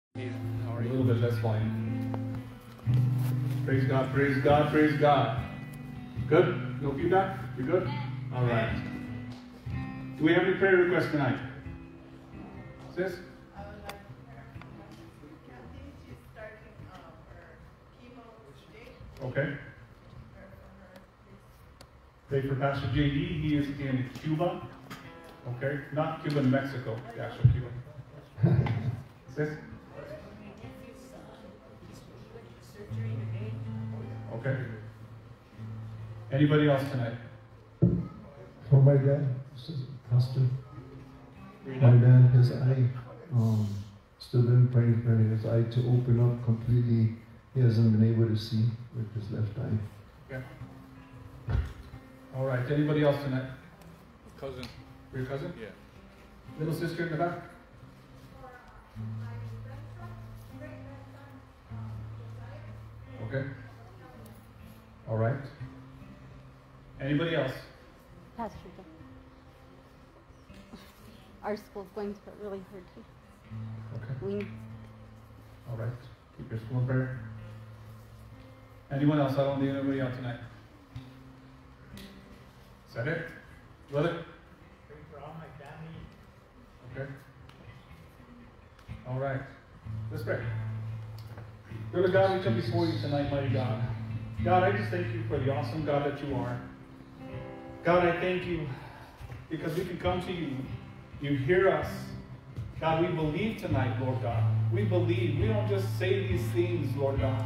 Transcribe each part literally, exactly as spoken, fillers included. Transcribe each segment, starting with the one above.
A little bit less volume. Praise God, praise God, praise God. Good? No feedback? You good? All right. Do we have any prayer requests tonight? Sis? I would like Kathy, she's starting um, her chemo today. Okay. Pray for Pastor J D. He is in Cuba. Okay. Not Cuba, Mexico. The actual Cuba. Sis? Okay. Anybody else tonight? For my dad, Pastor. My dad, his eye, um, still been praying for his eye to open up completely. He hasn't been able to see with his left eye. Okay. All right. Anybody else tonight? Cousin. Your cousin? Yeah. Little sister in the back? Okay. All right. Anybody else? Pastor John. Our school's going through it really hard too. Okay. We, All right. Keep your school in prayer. Anyone else? I don't need anybody out tonight. Is that it? Brother? Pray for all my family. Okay. All right. Let's pray. Lord God, we come before you tonight, mighty God. God, I just thank you for the awesome God that you are. God, I thank you because we can come to you. You hear us. God, we believe tonight, Lord God. We believe. We don't just say these things, Lord God,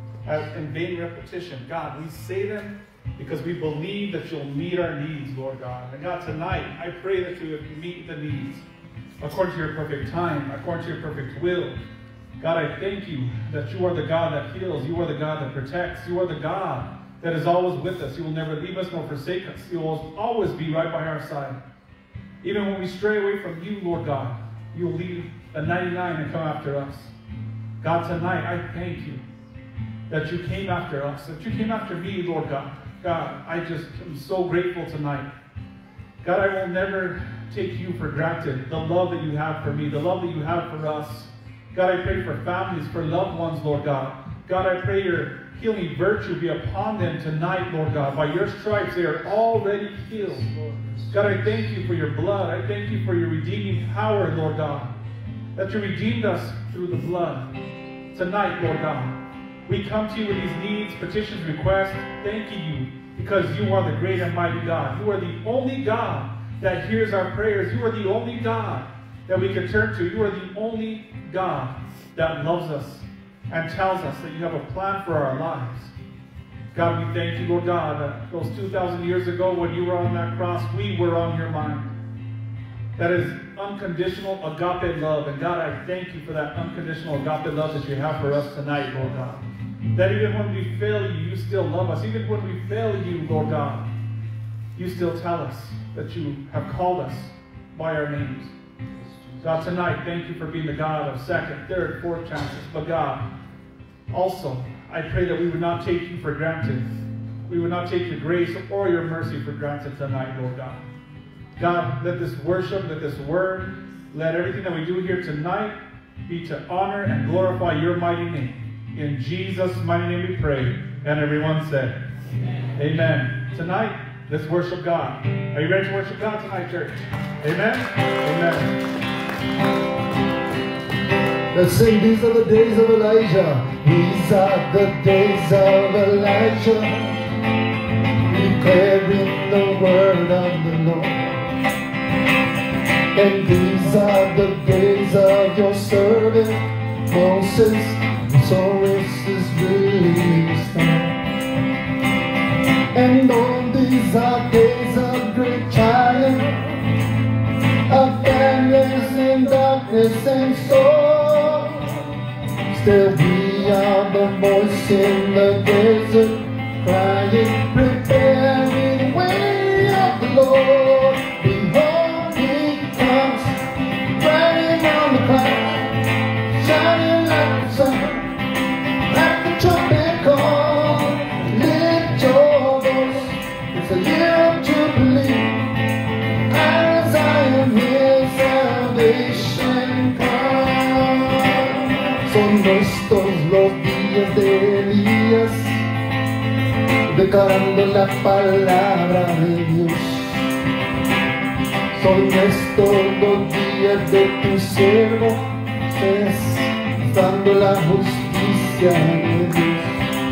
as in vain repetition. God, we say them because we believe that you'll meet our needs, Lord God. And God, tonight, I pray that you would meet the needs according to your perfect time, according to your perfect will. God, I thank you that you are the God that heals. You are the God that protects. You are the God that is always with us. You will never leave us nor forsake us. You will always be right by our side. Even when we stray away from you, Lord God, you will leave the ninety-nine and come after us. God, tonight, I thank you that you came after us, that you came after me, Lord God. God, I just am so grateful tonight. God, I will never take you for granted, the love that you have for me, the love that you have for us. God, I pray for families, for loved ones, Lord God. God, I pray your healing virtue be upon them tonight, Lord God. By your stripes, they are already healed. God, I thank you for your blood. I thank you for your redeeming power, Lord God, that you redeemed us through the blood. Tonight, Lord God, we come to you with these needs, petitions, requests, thanking you because you are the great and mighty God. You are the only God that hears our prayers. You are the only God that we can turn to. You are the only God that loves us and tells us that you have a plan for our lives. God, we thank you, Lord God, that those two thousand years ago when you were on that cross, we were on your mind. That is unconditional agape love. And God, I thank you for that unconditional agape love that you have for us tonight, Lord God. That even when we fail you, you still love us. Even when we fail you, Lord God, you still tell us that you have called us by our names. God, tonight, thank you for being the God of second, third, fourth chances. But God, also, I pray that we would not take you for granted. We would not take your grace or your mercy for granted tonight, Lord God. God, let this worship, let this word, let everything that we do here tonight be to honor and glorify your mighty name. In Jesus' mighty name we pray. And everyone said, Amen. Amen. Tonight, let's worship God. Are you ready to worship God tonight, church? Amen? Amen. Let's sing, these are the days of Elijah. These are the days of Elijah, declaring the word of the Lord. And these are the days of your servant Moses. So this is really start. And all these are days of great triumph, of families in darkness and storm. Still we are the voice in the desert, crying, prepare me the way of the Lord. Behold, he comes, riding on the clouds, shining like the sun, like the trumpet call. Lift your voice, it's a year of jubilee, as I am here, salvation comes. Son estos los días de Elías, declarando la palabra de Dios. Son estos los días de tu siervo, dando la justicia de Dios.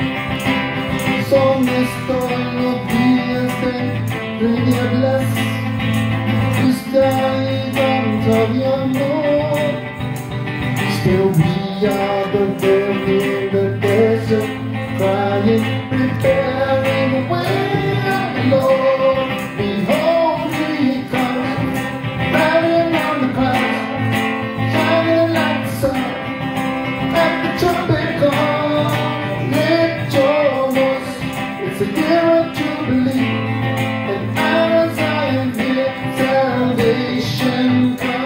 Son estos los días de tinieblas, triste y tanto de amor. Still we are the dead in the desert, crying, preparing the way of the Lord. Behold, he comes, riding on the clouds, shining like the sun. At the trumpet call, lift your voice. It's a year of jubilee, and out of Zion here salvation comes.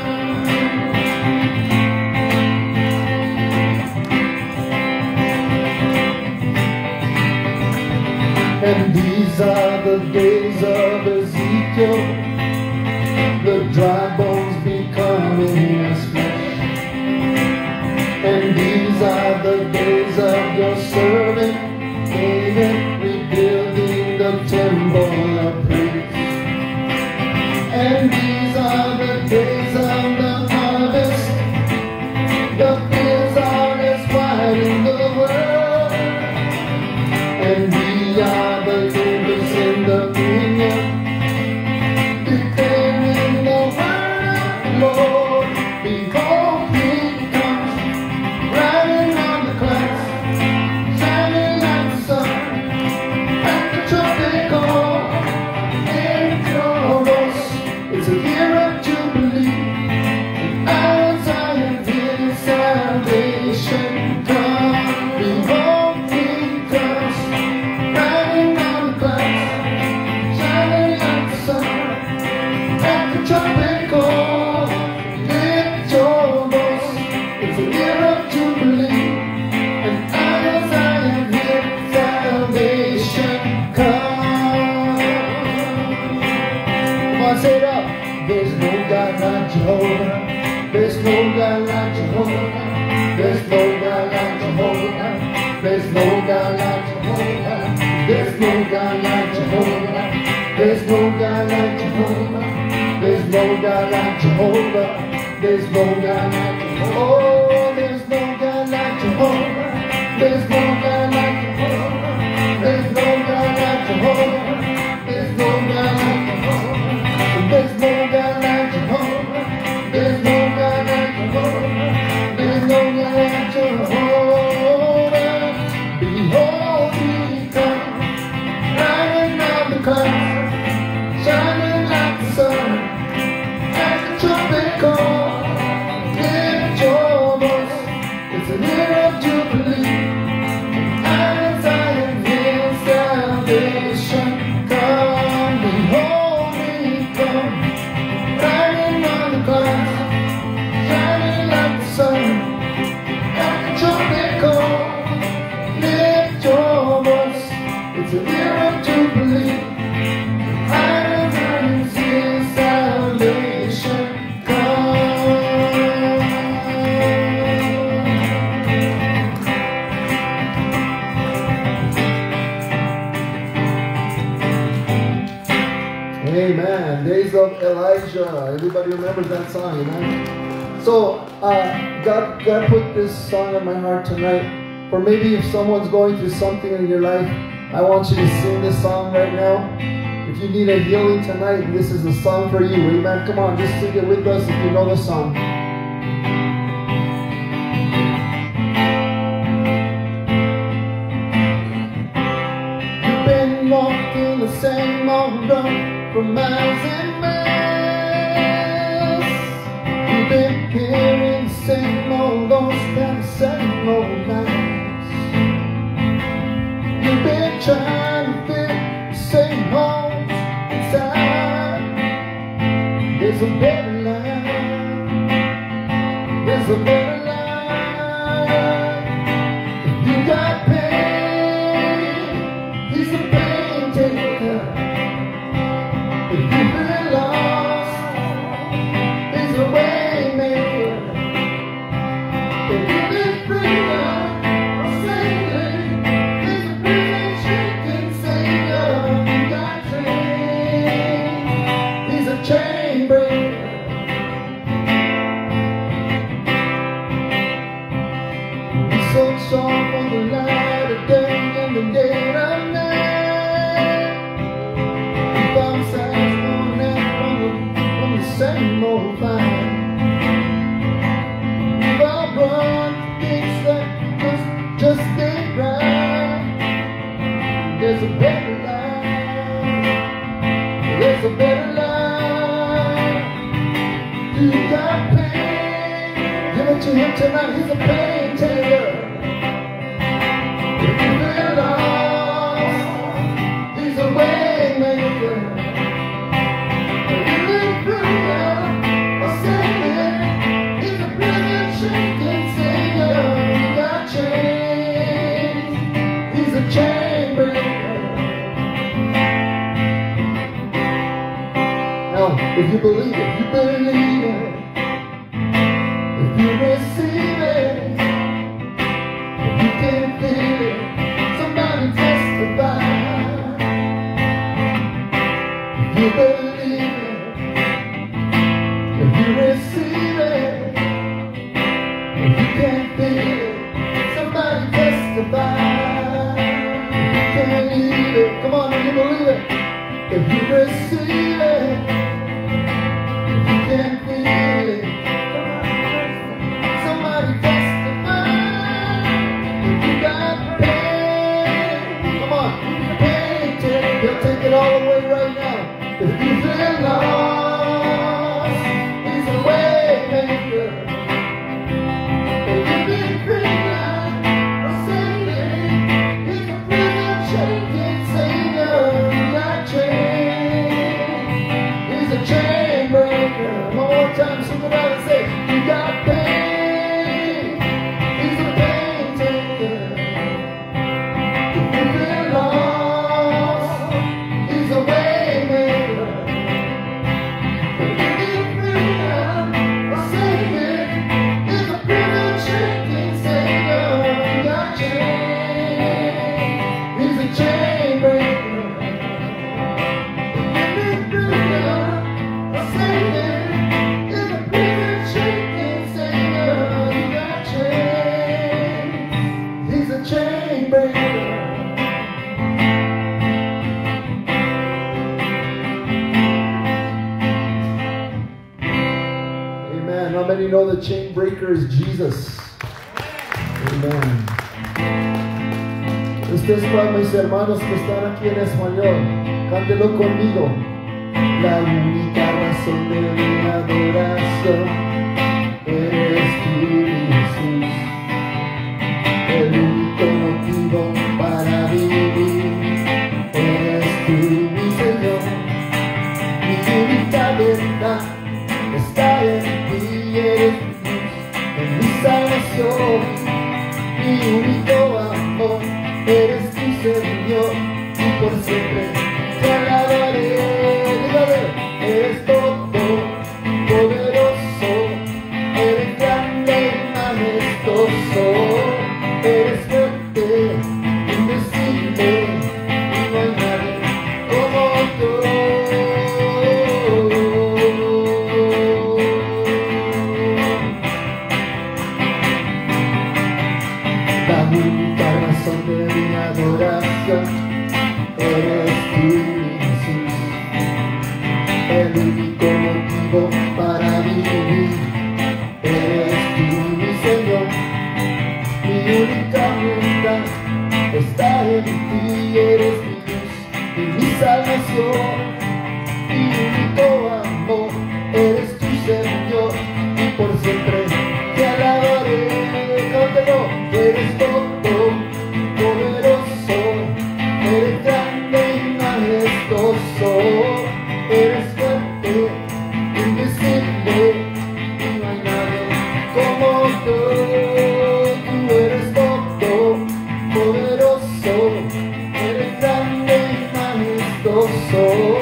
And these are the days of Ezekiel, the dry bones becoming as flesh. And these are the days of your servant David, rebuilding the temple of praise. And these are the days of the harvest, the fields are as wide in the world. And we are the laborers in the vineyard, declaring the word of the Lord. Behold, he comes, riding on the clouds, shining like the sun. At the trumpet call, lift your voice. It's a year of jubilee, and out of Zion here salvation comes. Behold, he comes, riding on the clouds, shining like the sun. At the trumpet call, lift your voice. It's a year of jubilee, and out of Zion here salvation comes. Come on, say it up. There's no God like Jehovah. There's no God like Jehovah. There's no God like Jehovah. There's no God like Jehovah. There's no God like Jehovah. There's no God like Jehovah. There's no God like Jehovah. There's no God like Jehovah. Oh, there's no God like Jehovah. There's no God like Jehovah. There's no God like Jehovah. There's no God like Jehovah. There's no God like Jehovah. There's no God like Jehovah. There's no God like Jehovah. Behold, he comes, riding on the clouds, shining like the sun. At the trumpet call, lift your voice. It's a year of jubilee, out of Zion here salvation come. Behold, he comes, riding on the clouds, shining like the sun. At the trumpet call, lift your voice. It's a year of jubilee, out of Zion here salvation come. Amen. Days of Elijah. Everybody remembers that song, amen? So, uh, God, God put this song in my heart tonight. For maybe if someone's going through something in your life, I want you to sing this song right now. If you need a healing tonight, this is a song for you. Amen. Come on, just sing it with us if you know the song. You've been walking the same old road for miles and miles. You've been hearing the same old old and the same old lines. You've been trying to fit the same holes inside. There's a better line. There's a better line. If you got pain, he's the pain taker. If you feel lost, he's a way maker. If you Same old line. We've all run things that just, just ain't right. There's a better life. There's a better life. You got pain. Give it to him tonight. He's a pain taker. If you feel lost, he's a way maker. If you believe it, you believe it. If you receive it, if you can feel it, somebody testify. If you believe it, if you receive it, if you can feel it, somebody testify. If you can believe it, come on, if you believe it, if you receive it. Can't feel it. Somebody testify. If you got pain, come on, pain, take, he'll take it all away right now. If you feel lost, he's a way maker. If you've been free now, or saving, he's a prison shaking savior. You got chains, he's a chain breaker. One more time, somebody say, you got pain. He's a pain taker. If you feel lost, he's a way maker. If you need freedom or saving, he's a prison shaking savior. You got chains. He's a chain breaker. If you need freedom or saving, chain breaker. Amen. How many know the chain breaker is Jesus? Amen. Este es para mis hermanos que están aquí en español. Cántelo conmigo. La única razón de mi adoración eres tú, Jesús. El único motivo para vivir eres tú, mi Señor. Mi única verdad está en ti, eres mi luz, en mi salvación. Mi único amor eres tu Señor, y por siempre te alabaré. Dígame, eres todo poderoso, eres grande y majestuoso. Eres fuerte, invencible, y no hay nadie como tú. La única razón de mi adoración eres tú, Jesús. El único motivo para vivir eres tú, mi Señor. Mi única verdad está en ti, eres mi luz y mi salvación. Mi único amor eres tu Señor, y por siempre te alabaré. Cántalo, eres todo poderoso, eres grande y majestuoso, eres fuerte, invisible, y no hay nadie como tú. Eres todo poderoso, eres grande y majestuoso.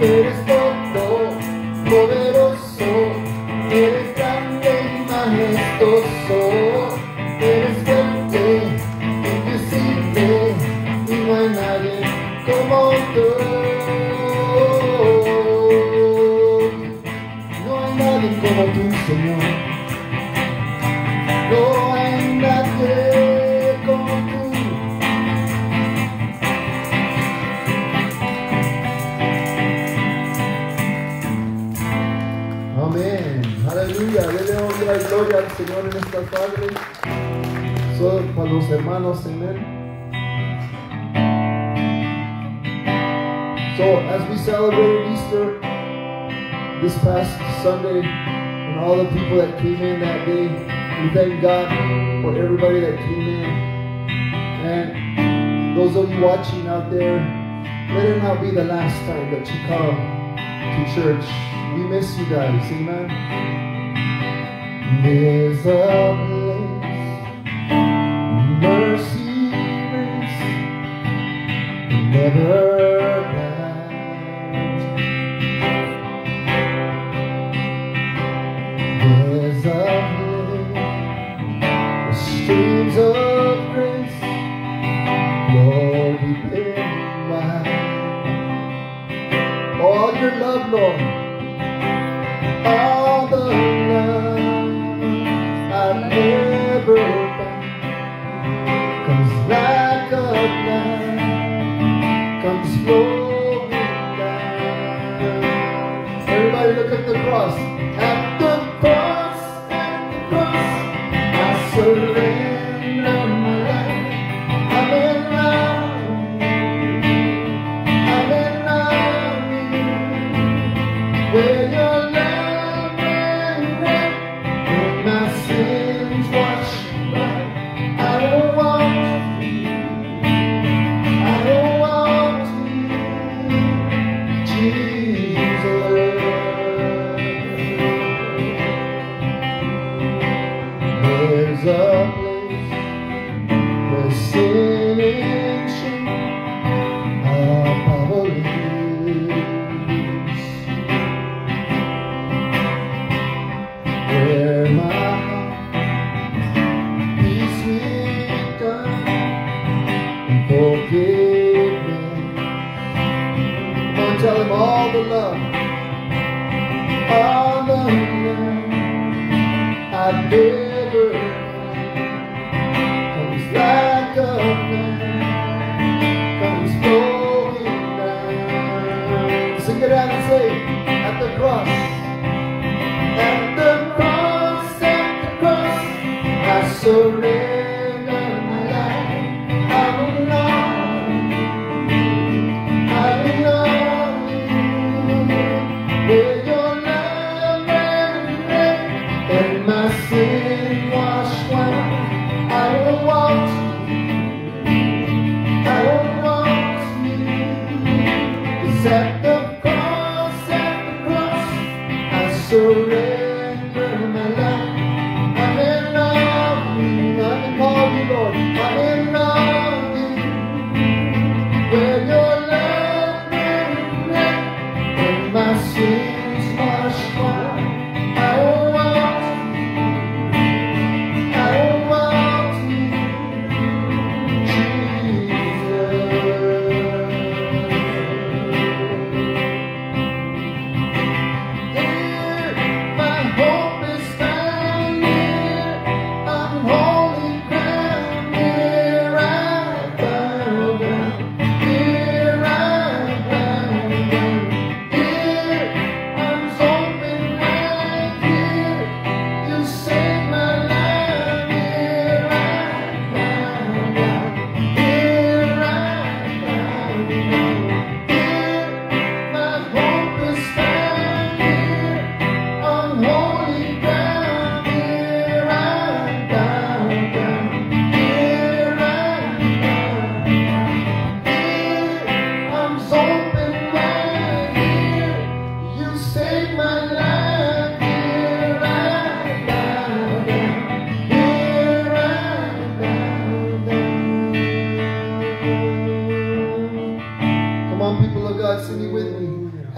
eres todo, poderoso, eres grande y majestuoso, eres fuerte, invisible, y no hay nadie como tú. No hay nadie como tú, Señor. No hay nadie como tú. Amén. Aleluya. Dele honra y gloria al Señor en esta tarde. Solo para los hermanos. Amén. So as we celebrated Easter this past Sunday and all the people that came in that day, we thank God for everybody that came in. And those of you watching out there, let it not be the last time that you come to church. We miss you guys, amen. There's a place, mercy grace, never dies. There's a place, streams of grace, Lord, we've been wide. All your love, Lord. All the love I've ever found comes like a flood, comes flowing down. Everybody look at the cross. At the cross, at the cross, I surrender my life. I'm in love, I'm in love with you. Where your there's a place where sin and shame are powerless, where my heart is with God and forgiveness. Come on, tell him all the love, all the love I've never comes like a flood, comes flowing down. Sing it out and say, at the cross, at the cross, at the cross, I surrender my life. I belong, I belong where your love and grace and my sin washed white. I will walk to you, I will walk to you. It's at the cross, at the cross, I surrender my life. I'm in love with you, I'm in love with you, Lord. I'm in love with you. Where your love and grace and my sins washed white. I will walk to you, I will walk to you, Jesus. Here, my hope is found here, on holy ground. Here I bow down, here I bow down. Here arms open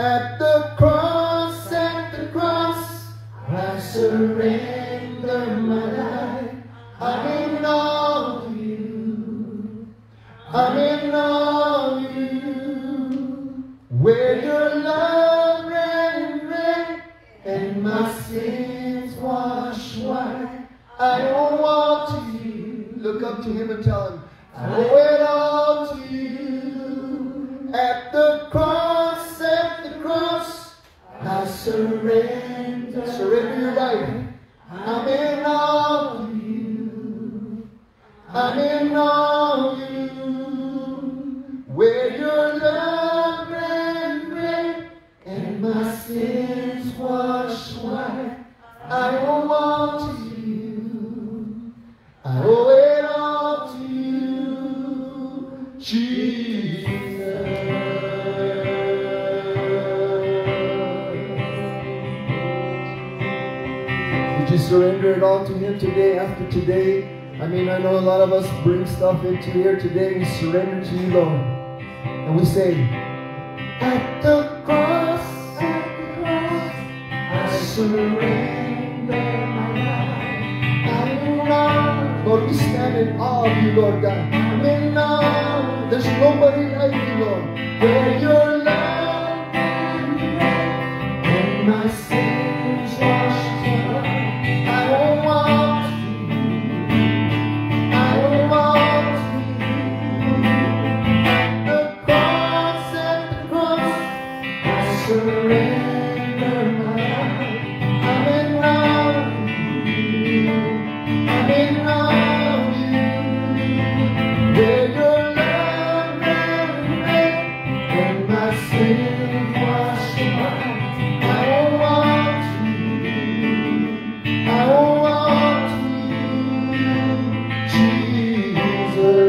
At the cross, at the cross, I surrender my life. I'm in all of you. I'm in all of you. Where your love ran red and my sins wash white. I owe all to you. Look up to him and tell him, I owe it all to you. At the cross, at the cross, I surrender. Surrender your life. I'm in all of you. I'm in all of you. Where your love ran red and my sins wash white. I owe all to you. I owe it all to you, Jesus. Would you surrender it all to him today, after today? I mean, I know a lot of us bring stuff into here today. We surrender to you, Lord. And we say, at the cross, at the cross, I surrender my life. I'm in awe. Lord, we stand in awe of you, Lord God. I'm in awe. There's nobody like you, Lord. Where your love and my sins washed away. I owe all to you. I owe all to you. At the cross, at the cross, I surrender my life. I'm in awe of you. I'm in awe of you. Where your love ran red and my sin washed away. I owe all to you. I owe all to you, Jesus.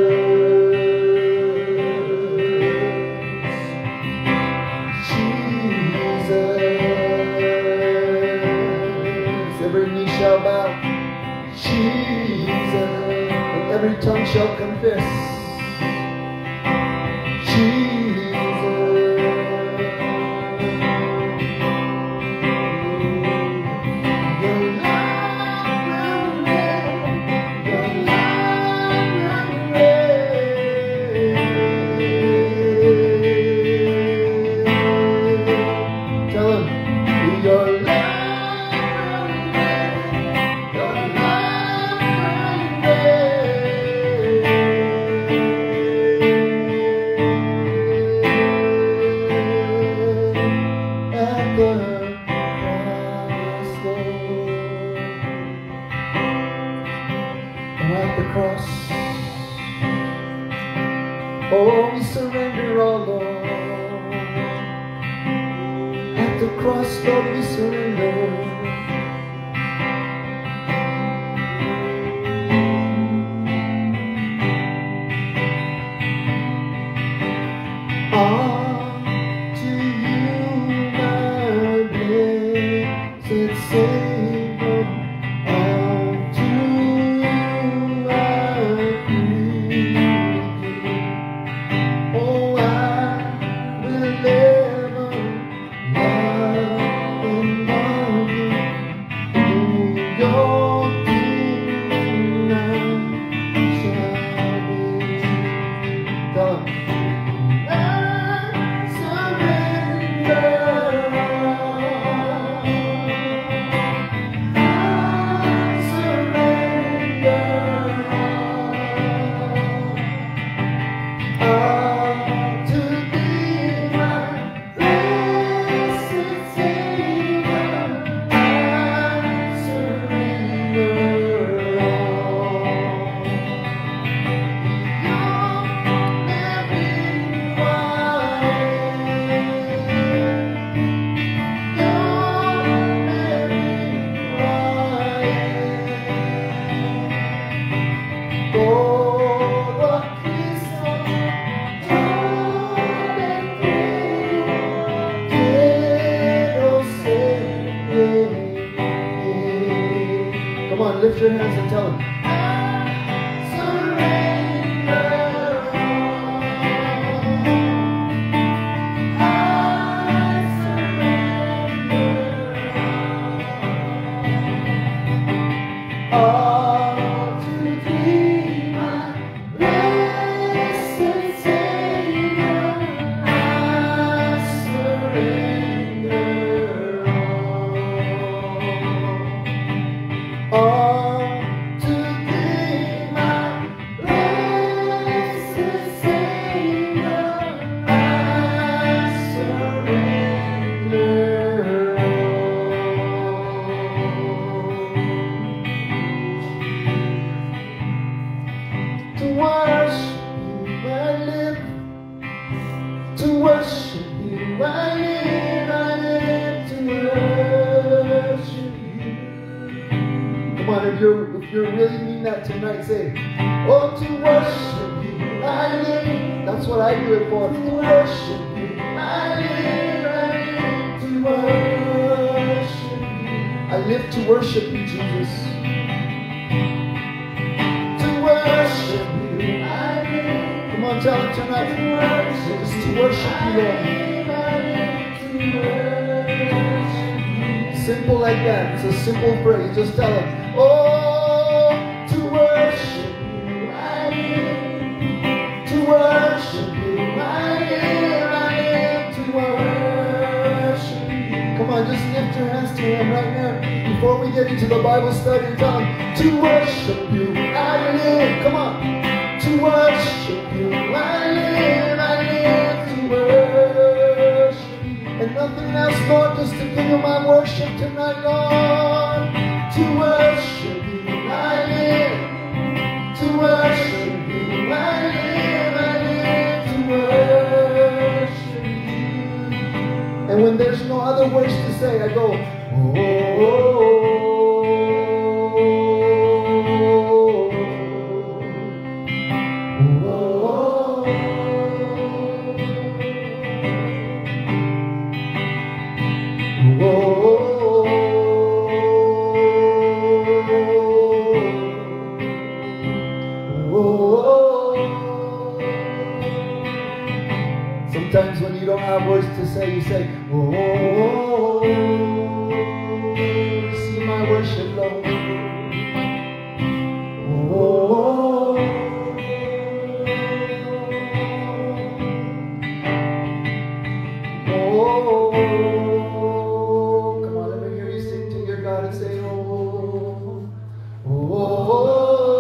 Jesus. Every knee shall bow. Jesus. And every tongue shall confess. Oh, we surrender all, Lord. At the cross, Lord, we surrender. All to you, my blessed Savior. All to you I freely give. Oh, I will ever love and love you. In your kingdom I shall be. Tell them. I surrender all. I surrender all. All to thee, my blessed Savior. I surrender all. Come on, lift your hands and tell him. I surrender all. on, if you're if you really mean that tonight, say, oh, to worship you, I live. That's what I do it for. To worship you, I live, I live to worship you. I live to worship you, Jesus. To worship you, I live. Come on, tell him tonight. To worship, it's to worship you, Lord. Simple like that. It's a simple phrase. Just tell him, oh, to worship you, I live. To worship you, I live, I live to worship you. Come on, just lift your hands to him right now. Before we get into the Bible study, tell him, to worship you, I live. Come on. To worship you, I live, I live to worship you. And nothing else, Lord, just to give you my worship tonight, Lord. To worship you, I live. To worship you, I live, I live to worship you. And when there's no other words to say, I go, oh, oh, oh. Sometimes when you don't have words to say, you say, oh, oh, oh, oh. See my worship, Lord. Oh, oh, oh, oh. Come on, let me hear you sing to your God and say, oh, oh, oh, oh.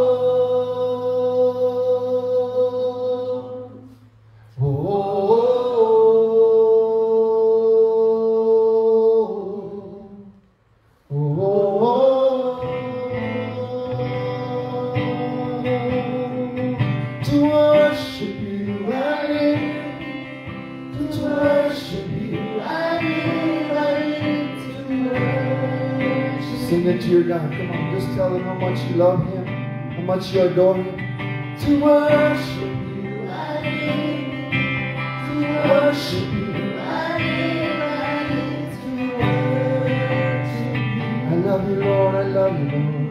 Sing it to your God. Come on, just tell him how much you love him, how much you adore him. To worship you, I live. To worship you, I live. I live to worship you. I love you, Lord. I love you, Lord.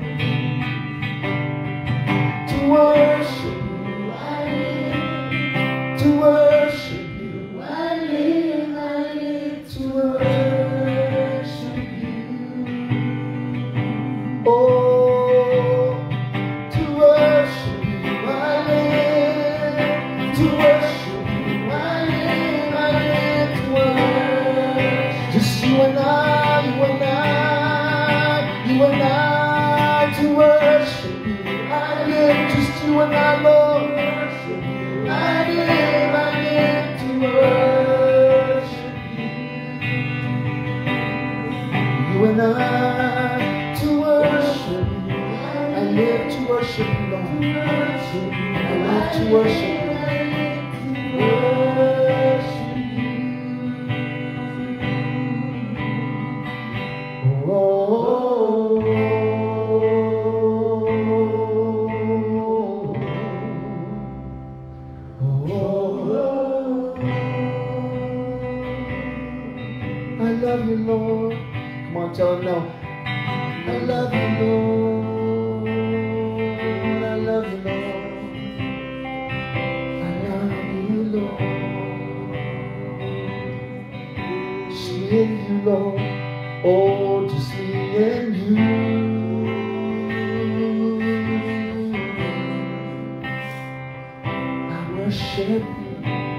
To worship you, I live. To worship you, I live. I live to worship you. Oh, to worship you, I live. To worship you, I live. I live to worship. Just you and I, you and I, you and I, to worship you, I live. Just you and I, Lord. I live, I live to worship you. You and I. I live to worship you, Lord. I live to worship you. Oh, oh, I love you, Lord. Come on, tell him now. I love you, Lord. I love you, Lord. I love you, Lord. Just me and you, Lord. Oh, just me and you. I worship you.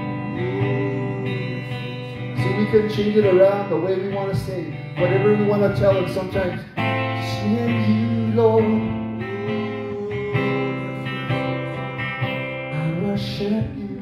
So we can change it around the way we want to say it. Whatever we want to tell him sometimes. Me and you, Lord, I worship you.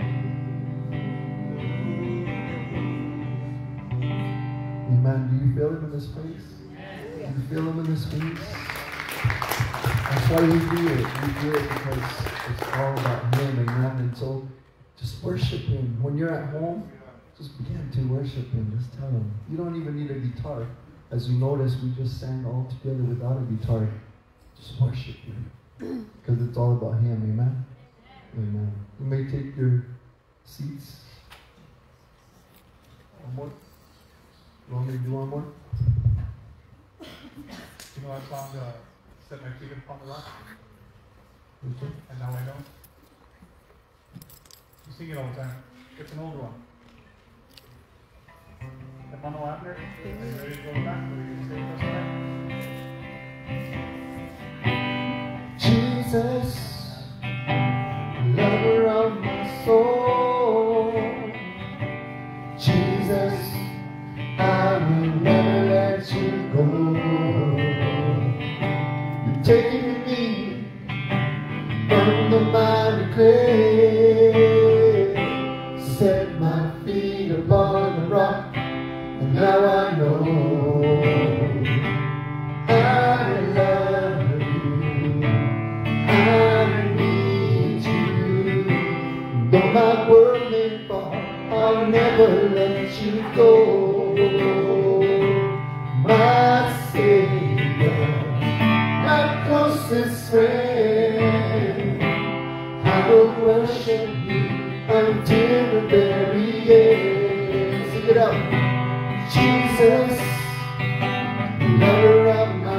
Amen. Do you feel him in this place? Do you feel him in this place? That's why we do it. We do it because it's all about him, amen. And so just worship him. When you're at home, just begin to worship him. Just tell him. You don't even need a guitar. As you notice, we just sang all together without a guitar. Just worship Him. Because it's all about Him. Amen? Amen. You may take your seats. One more. You want me to do one more? You know that song, uh, Set My Feet Upon the Rock? Okay. And Now I Know? You sing it all the time. It's an old one. Hermano Abner, are you ready to go back? Or are you going to stay with us tonight? Jesus, lover of my soul. Jesus, I will never let you go. You're taking me from the mighty clay, set my feet upon the rock, and now I know I love you, I need you. Though my world may fall, I'll never let you go. My Savior, my closest friend, I will worship you until the very end. Sing it out. Jesus, lover of my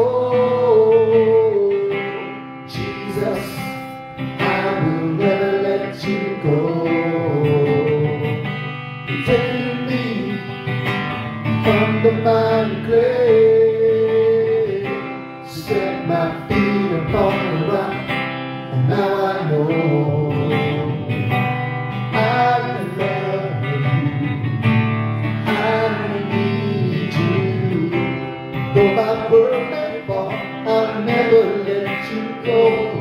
soul. Jesus, I will never let you go. You're taking me from the mighty clay, set my feet upon the rock, and now I know I love you, I need you. Though my world may fall, I'll never let you go.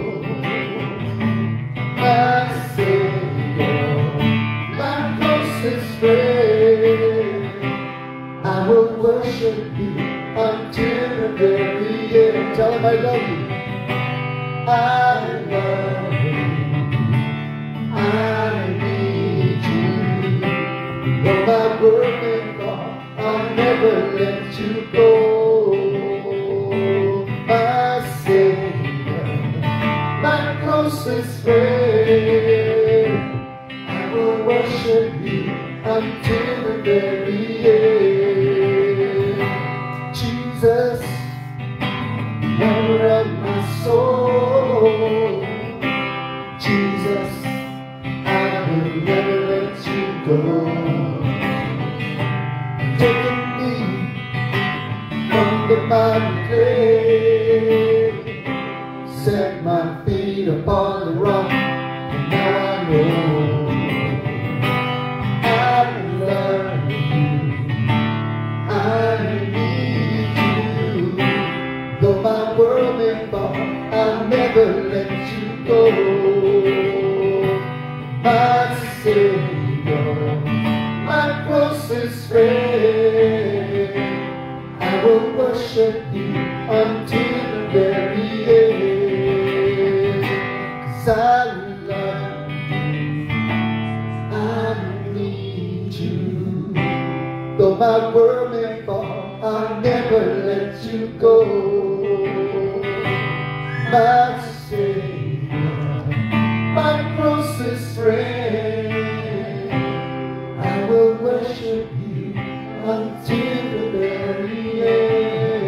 My Savior, my closest friend, I will worship you until the very end. Tell him I love you. I love you. I need you. Though my world may fall, I'll never let you go. My Savior, my closest friend, I will worship you until the very end. Jesus, lover of my soul. Jesus, I will never let you go. Taking me from the mighty clay, set my feet upon the rock, and now I know I love you, I need you. Though my world may fall, I'll never let you go. My Savior, my closest friend, I will worship you until the very end. 'Cause I love you, I need you. Though my world may fall, I'll never let you go. My Savior, my closest friend, I will worship you until the very end.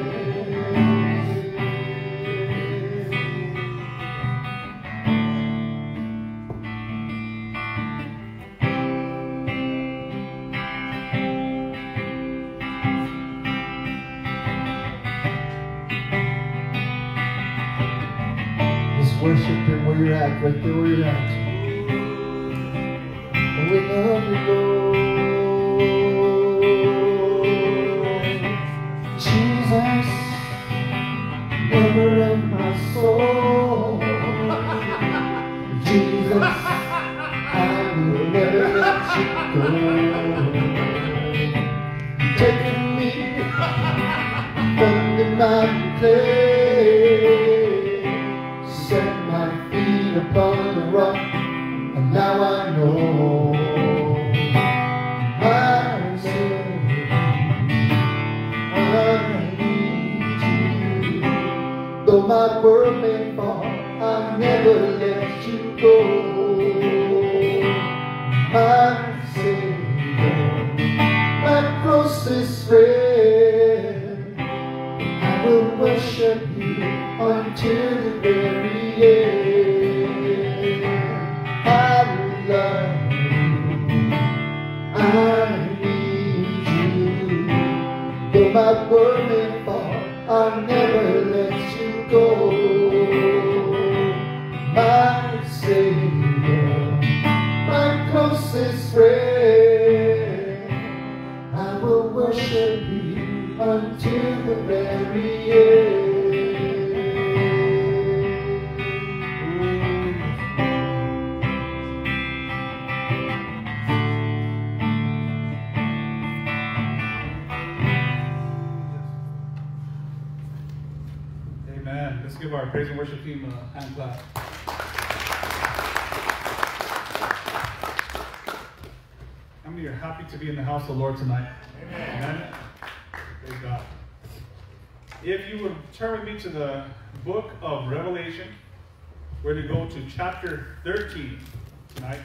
Just worship Him where you're at, right there where you're at. We love you, Lord. Jesus, lover of my soul. Jesus, I will never let you go. Taking me from the mountain clay, set my feet upon the rock, and now I know my Savior, I need you. Though closest friend. I will worship you until the very end. I love you, I need you. Though my world may fall, I'll never let you go. My Savior, my closest friend, I will worship you until the very end. Amen. Let's give our praise and worship team a hand clap. How many are happy to be in the house of the Lord tonight? Amen. Amen. Praise God. If you would turn with me to the book of Revelation, we're going to go to chapter thirteen tonight.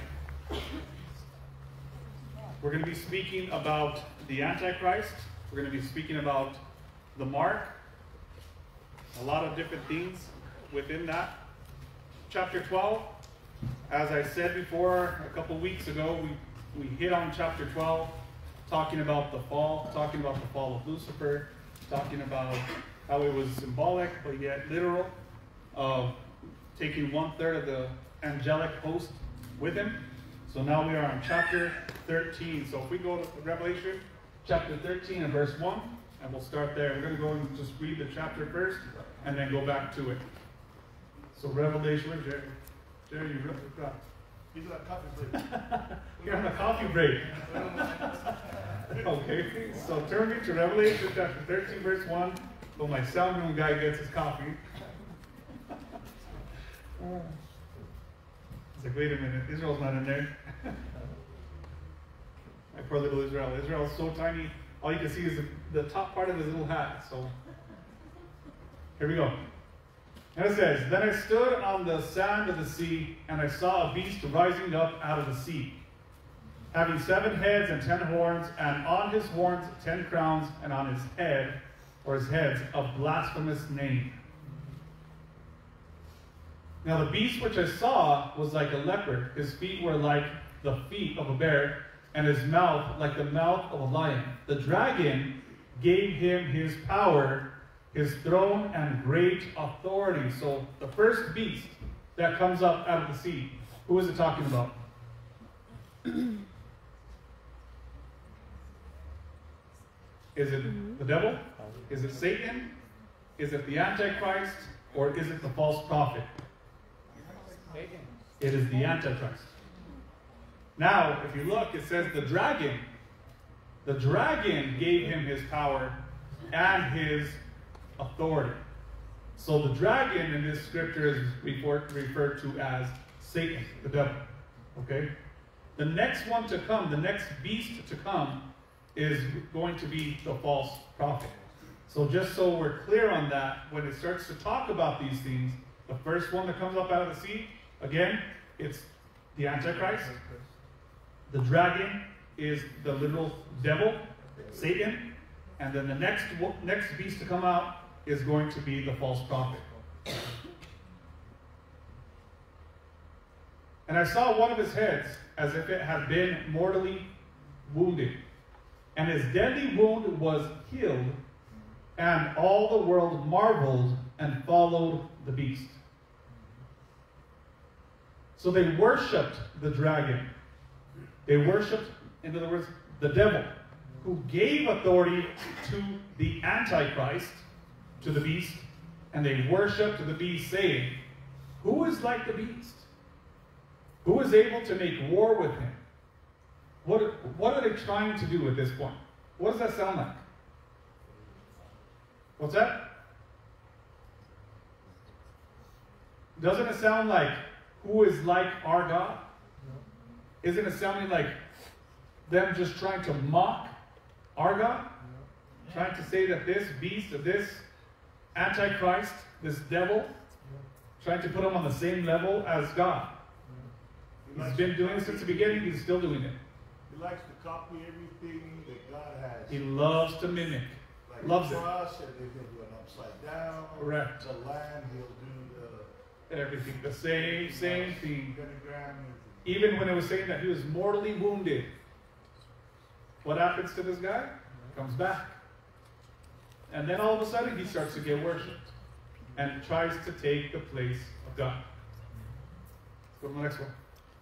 We're going to be speaking about the Antichrist. We're going to be speaking about the mark. A lot of different things within that. Chapter twelve, as I said before a couple weeks ago, we, we hit on chapter twelve, talking about the fall, talking about the fall of Lucifer, talking about how it was symbolic, but yet literal, of taking one third of the angelic host with him. So now we are on chapter thirteen. So if we go to Revelation, chapter thirteen and verse one, and we'll start there. We're going to go and just read the chapter first, and then go back to it. So Revelation, where's Jerry? Jerry, you got. He's on a coffee break. You're on a coffee break. Okay, so turn me to Revelation chapter thirteen, verse one. So my sound room guy gets his coffee. It's like, wait a minute, Israel's not in there. My poor little Israel. Israel's so tiny, all you can see is the, the top part of his little hat. So here we go. And it says, Then I stood on the sand of the sea, and I saw a beast rising up out of the sea, having seven heads and ten horns, and on his horns ten crowns, and on his head, or his heads, a blasphemous name. Now the beast which I saw was like a leopard. His feet were like the feet of a bear, and his mouth like the mouth of a lion. The dragon gave him his power, his throne, and great authority. So the first beast that comes up out of the sea, who is it talking about? Is it the devil? Is it Satan? Is it the Antichrist? Or is it the false prophet? It is the Antichrist. Now, if you look, it says the dragon. The dragon gave him his power and his authority. So the dragon in this scripture is referred, referred to as Satan, the devil. Okay? The next one to come, the next beast to come, is going to be the false prophet. So just so we're clear on that, when it starts to talk about these things, the first one that comes up out of the sea, again, it's the Antichrist. The dragon is the literal devil, Satan. And then the next, next beast to come out is going to be the false prophet. And I saw one of his heads as if it had been mortally wounded. And his deadly wound was healed, and all the world marveled and followed the beast. So they worshipped the dragon. They worshipped, in other words, the devil, who gave authority to the Antichrist, to the beast, and they worshipped the beast, saying, who is like the beast? Who is able to make war with him? What, what are they trying to do at this point? What does that sound like? What's that? Doesn't it sound like who is like our God? Isn't it sounding like them just trying to mock our God? Trying to say that this beast, or this Antichrist, this devil, trying to put him on the same level as God. He's been doing it since the beginning, he's still doing it. He He likes to copy everything that God has. He loves to mimic. Like Loves the it. cross, and then he'll do an upside down. Correct. The lamb, he'll do the Everything. The same, same thing. pentagram. Even when it was saying that he was mortally wounded. What happens to this guy? Comes back. And then all of a sudden he starts to get worshipped. And tries to take the place of God. Let's go to the next one.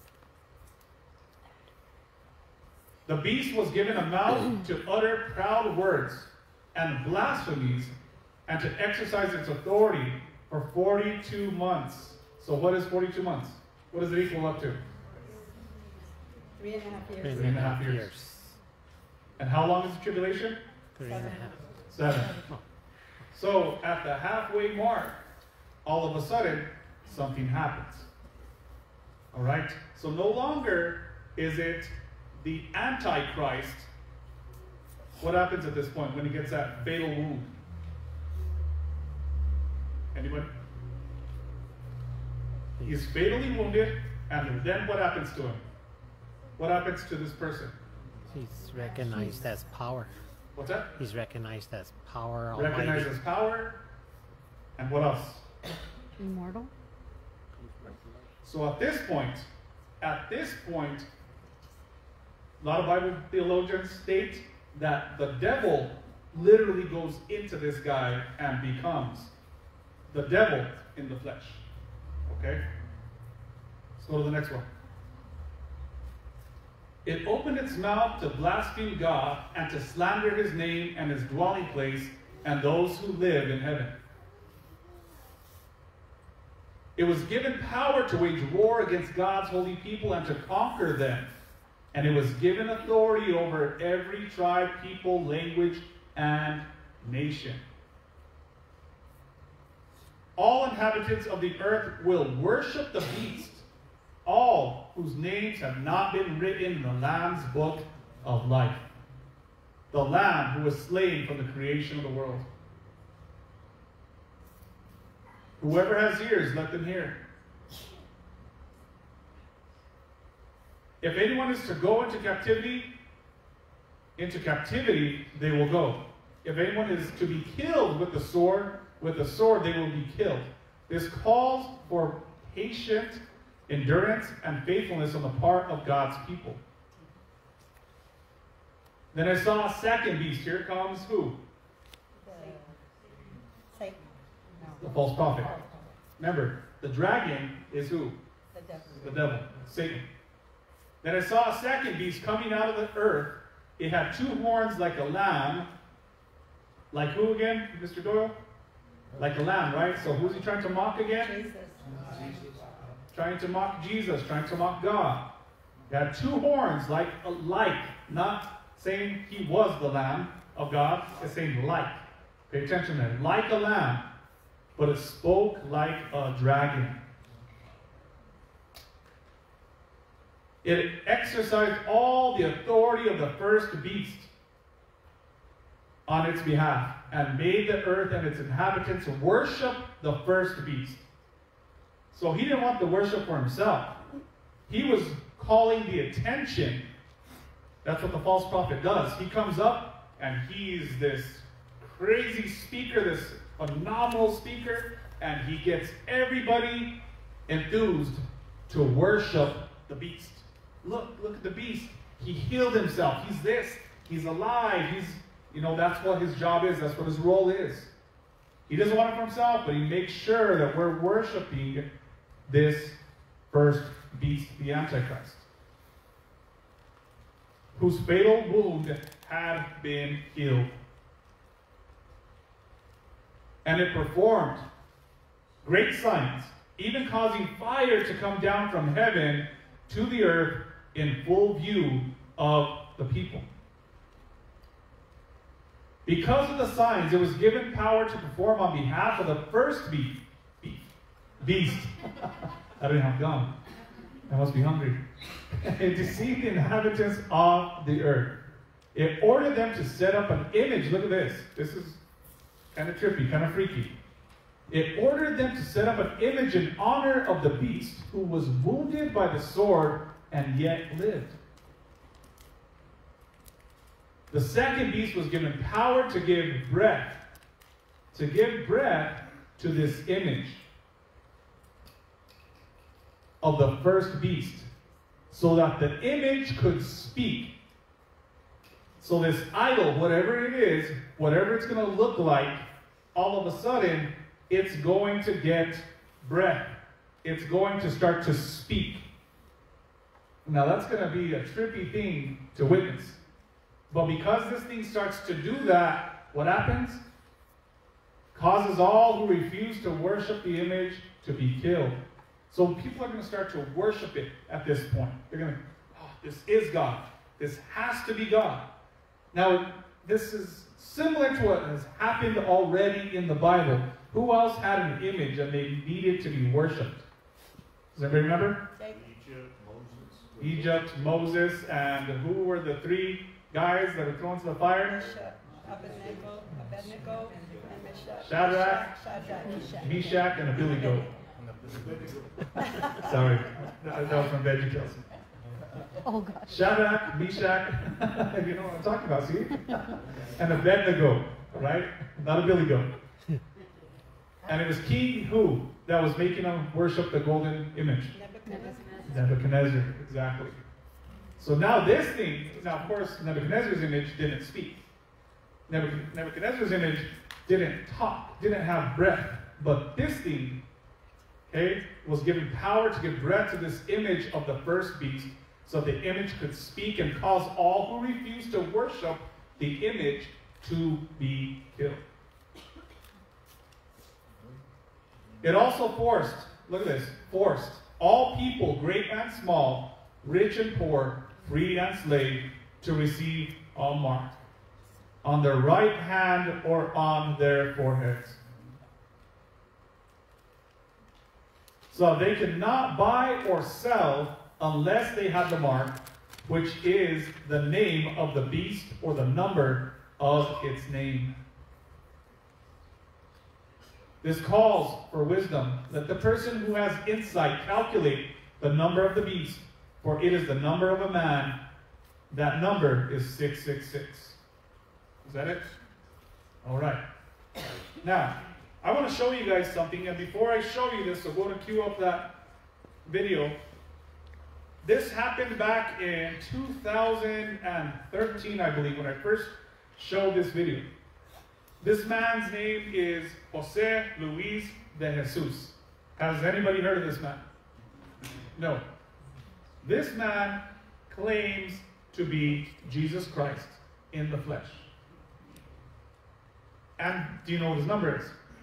The beast was given a mouth to utter proud words and blasphemies, and to exercise its authority for forty-two months. So what is forty-two months? What does it equal up to? Three and a half years. Three and a half years. And how long is the tribulation? Three and a half. Seven. So at the halfway mark, all of a sudden, something happens. All right? So no longer is it the Antichrist. What happens at this point when he gets that fatal wound? Anyone? He's fatally wounded, and then what happens to him? What happens to this person? He's recognized as power. What's that? He's recognized as power. Recognized Almighty. as power. And what else? Immortal. So at this point, at this point, a lot of Bible theologians state that the devil literally goes into this guy and becomes the devil in the flesh. Okay? Let's go to the next one. It opened its mouth to blaspheme God and to slander his name and his dwelling place and those who live in heaven. It was given power to wage war against God's holy people and to conquer them. And it was given authority over every tribe, people, language, and nation. All inhabitants of the earth will worship the beast, all whose names have not been written in the Lamb's book of life. The Lamb who was slain from the creation of the world. Whoever has ears, let them hear. If anyone is to go into captivity, into captivity they will go. If anyone is to be killed with the sword, with the sword they will be killed. This calls for patient endurance and faithfulness on the part of God's people. Then I saw a second beast. Here comes who? Satan. The false prophet. Remember, the dragon is who? The devil. The devil, Satan. Then I saw a second beast coming out of the earth. It had two horns like a lamb. Like who again, Mister Doyle? Like a lamb, right? So who's he trying to mock again? Jesus. Trying to mock Jesus, trying to mock God. It had two horns like, a, like, not saying he was the Lamb of God. It's saying like. Pay attention there. Like a lamb, but it spoke like a dragon. It exercised all the authority of the first beast on its behalf and made the earth and its inhabitants worship the first beast. So he didn't want the worship for himself. He was calling the attention. That's what the false prophet does. He comes up and he's this crazy speaker, this phenomenal speaker, and he gets everybody enthused to worship the beast. Look, look at the beast. He healed himself. He's this. He's alive. He's, you know, that's what his job is. That's what his role is. He doesn't want it for himself, but he makes sure that we're worshiping this first beast, the Antichrist, whose fatal wound had been healed. And it performed great signs, even causing fire to come down from heaven to the earth in full view of the people. Because of the signs, it was given power to perform on behalf of the first beast. Beast. I don't have gum. I must be hungry. It deceived the inhabitants of the earth. It ordered them to set up an image. Look at this. This is kind of trippy, kind of freaky. It ordered them to set up an image in honor of the beast who was wounded by the sword and yet lived. The second beast was given power to give breath, to give breath to this image of the first beast, so that the image could speak. So this idol, whatever it is, whatever it's going to look like, all of a sudden, it's going to get breath. It's going to start to speak. Now that's going to be a trippy thing to witness. But because this thing starts to do that, what happens? Causes all who refuse to worship the image to be killed. So people are going to start to worship it at this point. They're going to, oh, this is God. This has to be God. Now, this is similar to what has happened already in the Bible. Who else had an image and they needed to be worshipped? Does anybody remember? Egypt, Moses. Egypt, Moses, and who were the three guys that were thrown to the fire? Abednego, Abednego, and Meshach. Shadrach, Shadrach. Meshach, and a billy goat. Sorry, that, that was from Veggie Tales. Oh gosh. Shadrach, Meshach, you know what I'm talking about, see? And Abednego, right? Not a billy goat. And it was King who that was making them worship the golden image? Nebuchadnezzar, exactly. So now this thing, now of course Nebuchadnezzar's image didn't speak. Nebuchadnezzar's image didn't talk, didn't have breath. But this thing, okay, was given power to give breath to this image of the first beast, so the image could speak and cause all who refuse to worship the image to be killed. It also forced, look at this, forced all people, great and small, rich and poor, free and slave, to receive a mark on their right hand or on their foreheads. So they could not buy or sell unless they had the mark, which is the name of the beast or the number of its name. This calls for wisdom. Let the person who has insight calculate the number of the beast, for it is the number of a man. That number is six six six. Is that it? All right. Now, I want to show you guys something, and before I show you this, so go to cue up that video. This happened back in two thousand thirteen, I believe, when I first showed this video. This man's name is Jose Luis de Jesus. Has anybody heard of this man? No. This man claims to be Jesus Christ in the flesh. And do you know what his number is?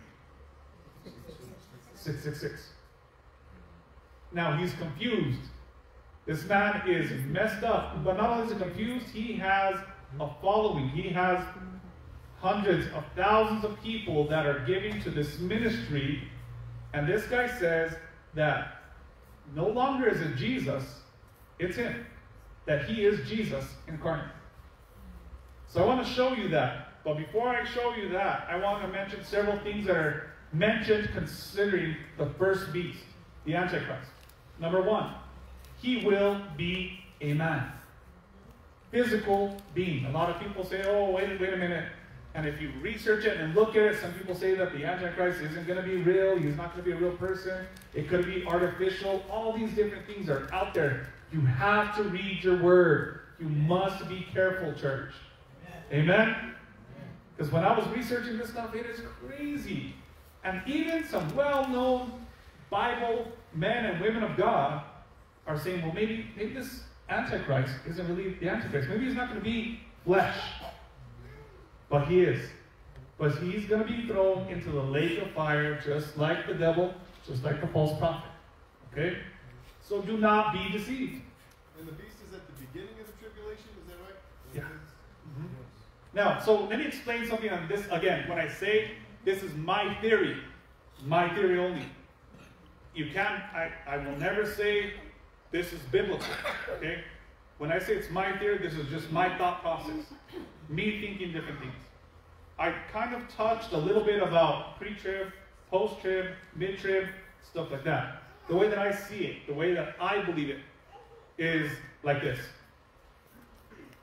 six six six. Now he's confused. This man is messed up. But not only is he confused, he has a following. He has hundreds of thousands of people that are giving to this ministry. And this guy says that no longer is it Jesus, it's him. That he is Jesus incarnate. So I want to show you that. But before I show you that, I want to mention several things that are mentioned considering the first beast, the Antichrist. Number one, he will be a man. Physical being. A lot of people say, oh, wait, wait a minute. And if you research it and look at it, some people say that the Antichrist isn't going to be real. He's not going to be a real person. It could be artificial. All these different things are out there. You have to read your word. You must be careful, church. Amen? Because when I was researching this stuff, it is crazy. And even some well-known Bible men and women of God are saying, well, maybe, maybe this Antichrist isn't really the Antichrist. Maybe he's not going to be flesh. But he is. But he's going to be thrown into the lake of fire just like the devil, just like the false prophet. Okay? So do not be deceived. And the beast is at the beginning of the tribulation, is that right? Yeah. Mm-hmm. Now, so let me explain something on this again. When I say this is my theory, my theory only. You can't, I, I will never say this is biblical, okay? When I say it's my theory, this is just my thought process. Me thinking different things. I kind of touched a little bit about pre-trib, post-trib, mid-trib, stuff like that. The way that I see it, the way that I believe it, is like this.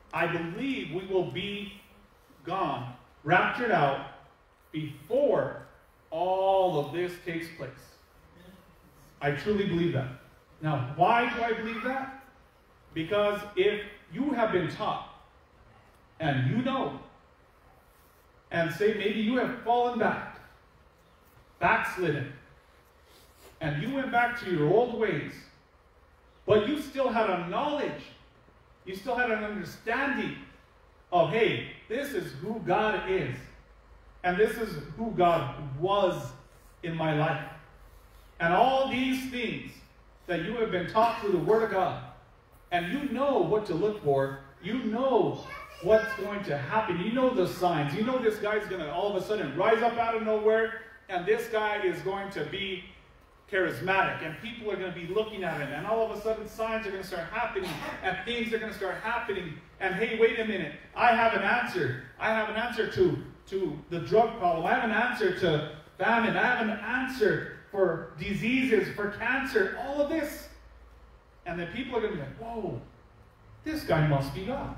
I believe we will be gone, raptured out, before all of this takes place. I truly believe that. Now, why do I believe that? Because if you have been taught, and you know, and say maybe you have fallen back, backslidden, and you went back to your old ways, but you still had a knowledge, you still had an understanding of, hey, this is who God is, and this is who God was in my life. And all these things that you have been taught through the Word of God, and you know what to look for, you know what's going to happen. You know the signs. You know this guy's going to all of a sudden rise up out of nowhere, and this guy is going to be charismatic, and people are going to be looking at him, and all of a sudden signs are going to start happening, and things are going to start happening, and hey, wait a minute, I have an answer. I have an answer to, to the drug problem. I have an answer to famine. I have an answer for diseases, for cancer, all of this. And then people are going to be like, whoa, this guy must be God.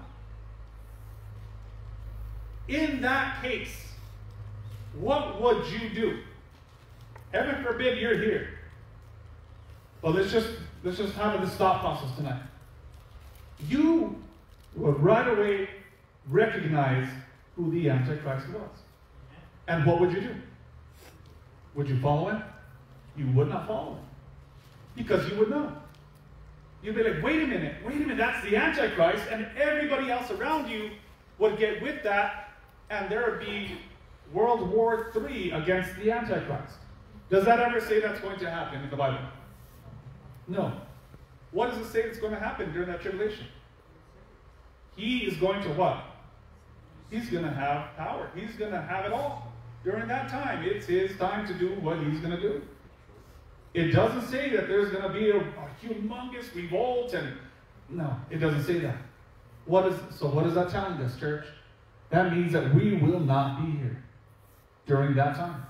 In that case, what would you do? Heaven forbid you're here. Well, let's just let's just have this thought process tonight. You would right away recognize who the Antichrist was. And what would you do? Would you follow him? You would not follow him. Because you would know. You'd be like, wait a minute, wait a minute, that's the Antichrist, and everybody else around you would get with that, and there would be World War Three against the Antichrist. Does that ever say that's going to happen in the Bible? No. What does it say that's going to happen during that tribulation? He is going to what? He's going to have power. He's going to have it all. During that time, it's his time to do what he's going to do. It doesn't say that there's going to be a, a humongous revolt, and no, it doesn't say that. What is so? What is that telling us, church? That means that we will not be here during that time.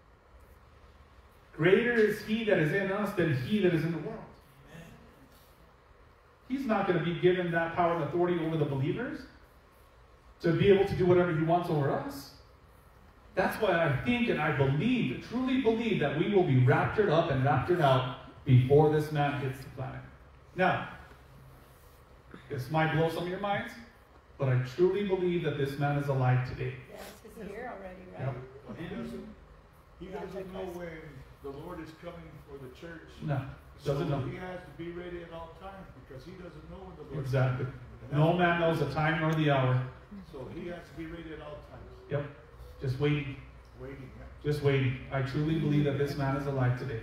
Greater is he that is in us than he that is in the world. He's not going to be given that power and authority over the believers to be able to do whatever he wants over us. That's why I think and I believe, truly believe, that we will be raptured up and raptured out before this man hits the planet. Now, this might blow some of your minds, but I truly believe that this man is alive today. Yes, he's here already, right? Yep. But he doesn't, he doesn't know when the Lord is coming for the church. No, doesn't so know. He has to be ready at all times because he doesn't know when the Lord Exactly. is coming. No man knows the time nor the hour. So he has to be ready at all times. Yep. Just waiting. Waiting. Yeah. Just waiting. I truly believe that this man is alive today.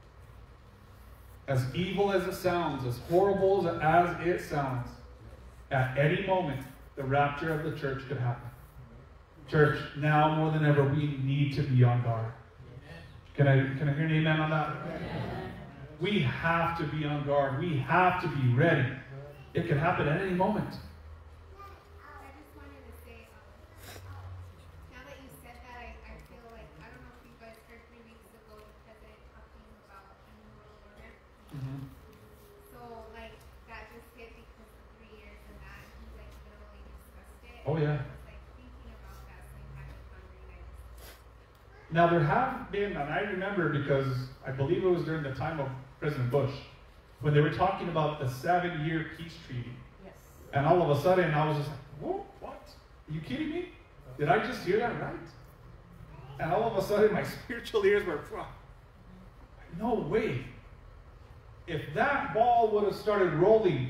As evil as it sounds, as horrible as it sounds, at any moment, the rapture of the church could happen. Church, now more than ever, we need to be on guard. Can I, can I hear an amen on that? We have to be on guard. We have to be ready. It could happen at any moment. I just wanted to say, um, now that you said that, I, I feel like, I don't know if you guys heard three weeks ago the president talking about the New World Order. Mm-hmm. So, like, that just hit because of three years and that, he, like, literally discussed it. Oh, yeah. I was, like, thinking about that same time of pondering. I just, Now, there have been, and I remember because I believe it was during the time of President Bush, when they were talking about the seven-year peace treaty. Yes. And all of a sudden, I was just like, whoa, what? Are you kidding me? Did I just hear that right? And all of a sudden, my spiritual ears were, no way. If that ball would have started rolling,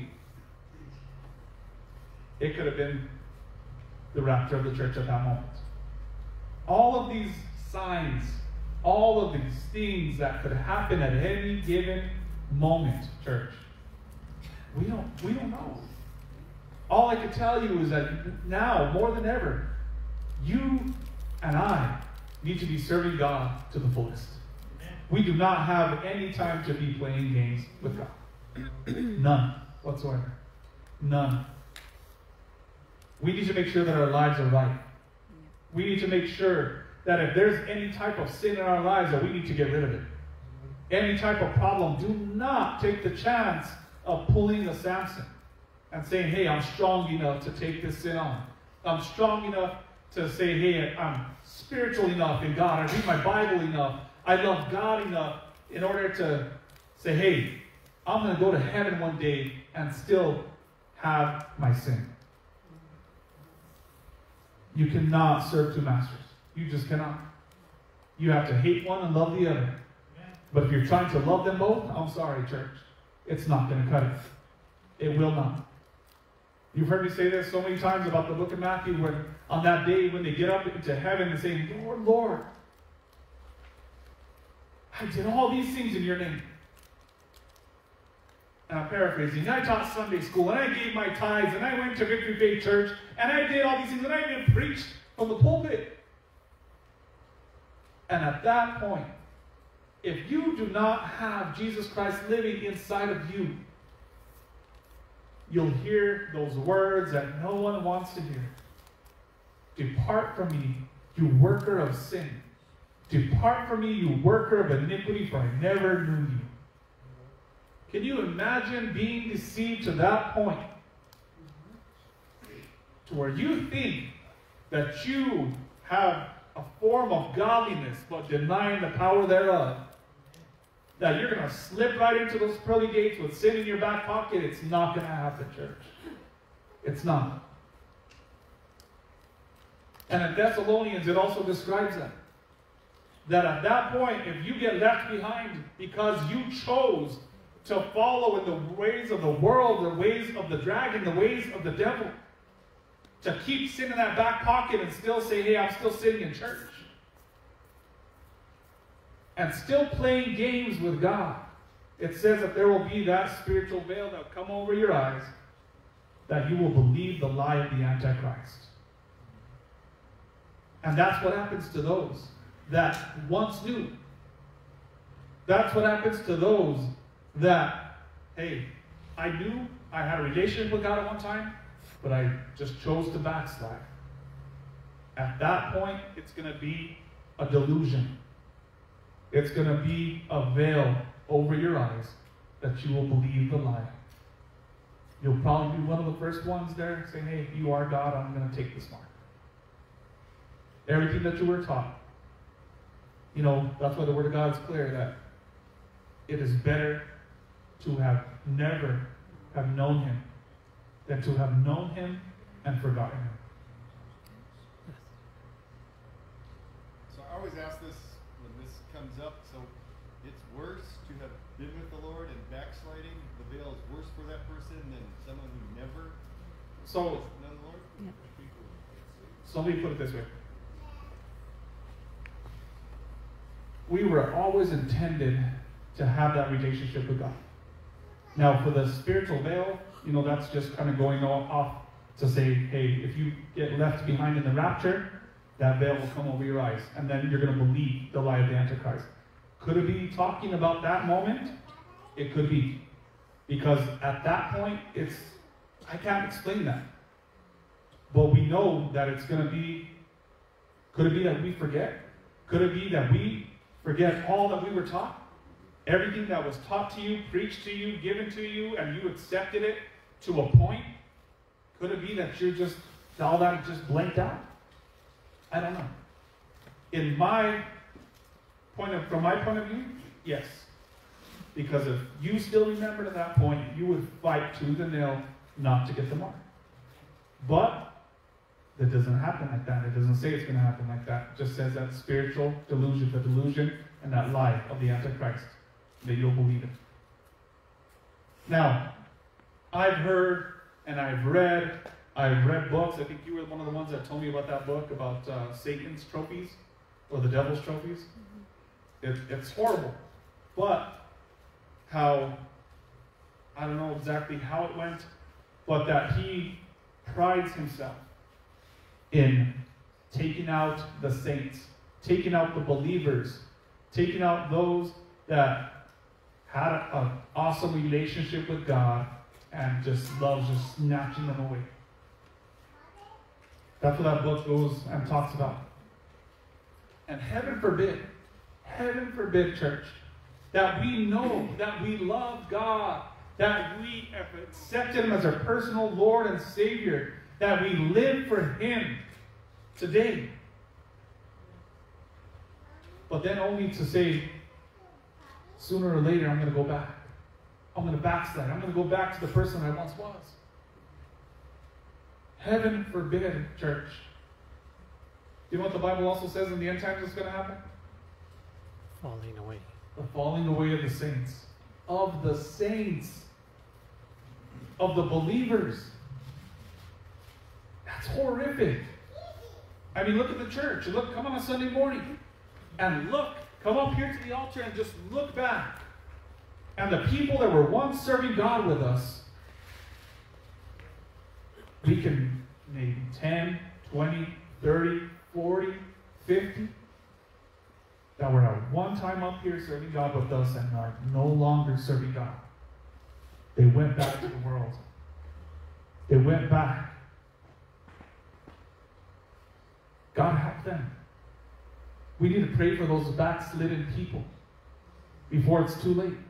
it could have been the rapture of the church at that moment. All of these signs, all of these things that could happen at any given moment, church, we don't, we don't know. All I can tell you is that now, more than ever, you and I need to be serving God to the fullest. We do not have any time to be playing games with God. None whatsoever. None. We need to make sure that our lives are right. We need to make sure that if there's any type of sin in our lives, that we need to get rid of it. Any type of problem, do not take the chance of pulling a Samson. and saying, hey, I'm strong enough to take this sin on. I'm strong enough to say, hey, I'm spiritual enough in God. I read my Bible enough. I love God enough in order to say, hey, I'm going to go to heaven one day and still have my sin. You cannot serve two masters. You just cannot. You have to hate one and love the other. But if you're trying to love them both, I'm sorry, church. It's not going to cut it. It will not. You've heard me say this so many times about the book of Matthew, when on that day when they get up into heaven and say, Lord, Lord, I did all these things in your name. And I'm paraphrasing. I taught Sunday school, and I gave my tithes, and I went to Victory Faith Church, and I did all these things, and I even preached from the pulpit. And at that point, if you do not have Jesus Christ living inside of you, you'll hear those words that no one wants to hear. Depart from me, you worker of sin. Depart from me, you worker of iniquity, for I never knew you. Can you imagine being deceived to that point? To where you think that you have a form of godliness, but denying the power thereof. That you're going to slip right into those pearly gates with sin in your back pocket. It's not going to happen, church. It's not. And in Thessalonians, it also describes that. That at that point, if you get left behind because you chose to follow in the ways of the world, the ways of the dragon, the ways of the devil, to keep sin in that back pocket and still say, hey, I'm still sitting in church, and still playing games with God, it says that there will be that spiritual veil that will come over your eyes, that you will believe the lie of the Antichrist. And that's what happens to those that once knew. That's what happens to those that, hey, I knew I had a relationship with God at one time, but I just chose to backslide. At that point, it's going to be a delusion. It's going to be a veil over your eyes that you will believe the lie. You'll probably be one of the first ones there saying, hey, if you are God, I'm going to take this mark. Everything that you were taught. You know, that's why the Word of God is clear that it is better to have never have known Him than to have known Him and forgotten Him. So I always ask this when this comes up. So it's worse to have been with the Lord and backsliding. The veil is worse for that person than someone who never So, known the Lord. Yeah. so let me put it this way. We were always intended to have that relationship with God. Now, for the spiritual veil, you know, that's just kind of going off to say, hey, if you get left behind in the rapture, that veil will come over your eyes, and then you're going to believe the lie of the Antichrist. Could it be talking about that moment? It could be. Because at that point, it's, I can't explain that. But we know that it's going to be, could it be that we forget? Could it be that we forget all that we were taught? Everything that was taught to you, preached to you, given to you, and you accepted it to a point? Could it be that you're just, all that just blanked out? I don't know. In my point of, from my point of view, yes. Because if you still remembered at that point, you would fight tooth and nail not to get the mark. But it doesn't happen like that. It doesn't say it's going to happen like that. It just says that spiritual delusion, the delusion and that lie of the Antichrist, that you'll believe it. Now, I've heard and I've read, I've read books. I think you were one of the ones that told me about that book about uh, Satan's trophies or the devil's trophies. It, it's horrible. But how, I don't know exactly how it went, but that he prides himself in taking out the saints, taking out the believers, taking out those that had an awesome relationship with God and just loves just snatching them away. That's what that book goes and talks about. And heaven forbid, heaven forbid, church, that we know that we love God that we have accepted Him as our personal Lord and Savior, that we live for Him today. But then only to say, sooner or later, I'm going to go back. I'm going to backslide. I'm going to go back to the person I once was. Heaven forbid, church. You know what the Bible also says in the end times is going to happen? Falling away. The falling away of the saints. Of the saints. Of the believers. That's horrific. I mean, look at the church. Look, come on a Sunday morning. And look, come up here to the altar and just look back. And the people that were once serving God with us, we can name ten, twenty, thirty, forty, fifty, that were at one time up here serving God with us and are no longer serving God. They went back to the world. They went back. God help them. We need to pray for those backslidden people before it's too late.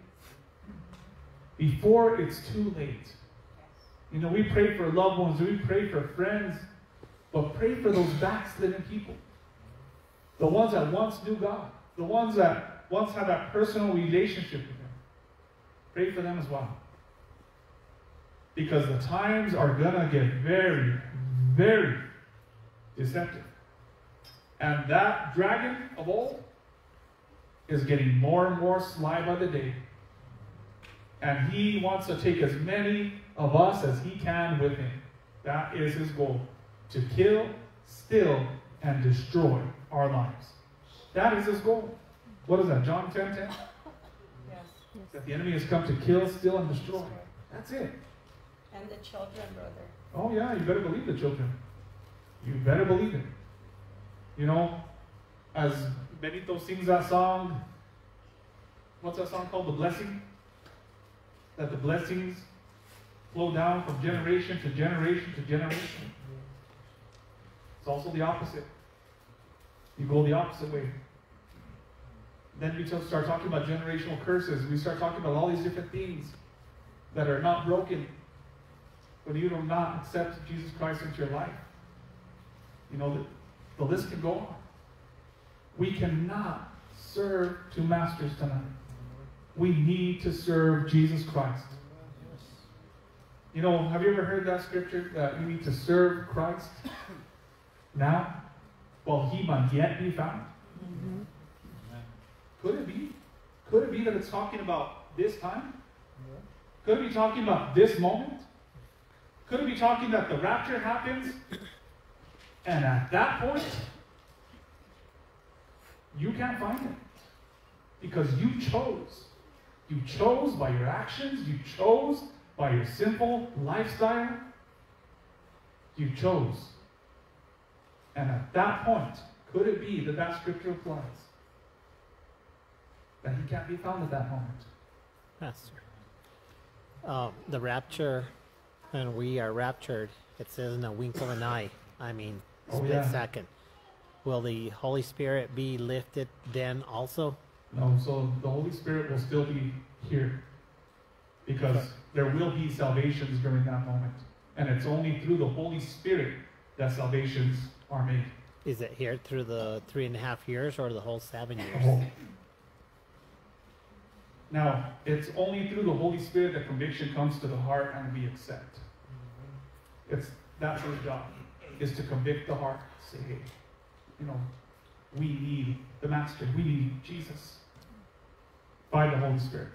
Before it's too late. You know, we pray for loved ones, we pray for friends, but pray for those backslidden people. The ones that once knew God. The ones that once had that personal relationship with Him. Pray for them as well. Because the times are going to get very, very deceptive. And that dragon of old is getting more and more sly by the day. And he wants to take as many of us as he can with him. That is his goal. To kill, steal, and destroy our lives. That is his goal. What is that? John ten ten? Yes. That the enemy has come to kill, steal, and destroy. That's it. And the children, brother. Oh yeah, you better believe the children. You better believe it. You know, as Benito sings that song, what's that song called? The Blessing? That the blessings flow down from generation to generation to generation. It's also the opposite. You go the opposite way. Then we start talking about generational curses. We start talking about all these different things that are not broken when you do not accept Jesus Christ into your life. You know, the, the list can go on. We cannot serve two masters tonight. We need to serve Jesus Christ. You know, have you ever heard that scripture that we need to serve Christ now while He might yet be found? Mm-hmm. Could it be? Could it be that it's talking about this time? Could it be talking about this moment? Could it be talking that the rapture happens and at that point you can't find Him because you chose. You chose by your actions. You chose by your simple lifestyle. You chose. And at that point, could it be that that scripture applies? That He can't be found at that moment. Pastor. Uh, the rapture, and we are raptured, it says in a wink of an eye. I mean, Oh, split yeah. second. Will the Holy Spirit be lifted then also? No, so the Holy Spirit will still be here. Because there will be salvations during that moment. And it's only through the Holy Spirit that salvations are made. Is it here through the three and a half years or the whole seven years? Oh. Now, it's only through the Holy Spirit that conviction comes to the heart and we accept. It's that's His job, is to convict the heart. Say, hey, you know, we need the Master. We need Jesus by the Holy Spirit.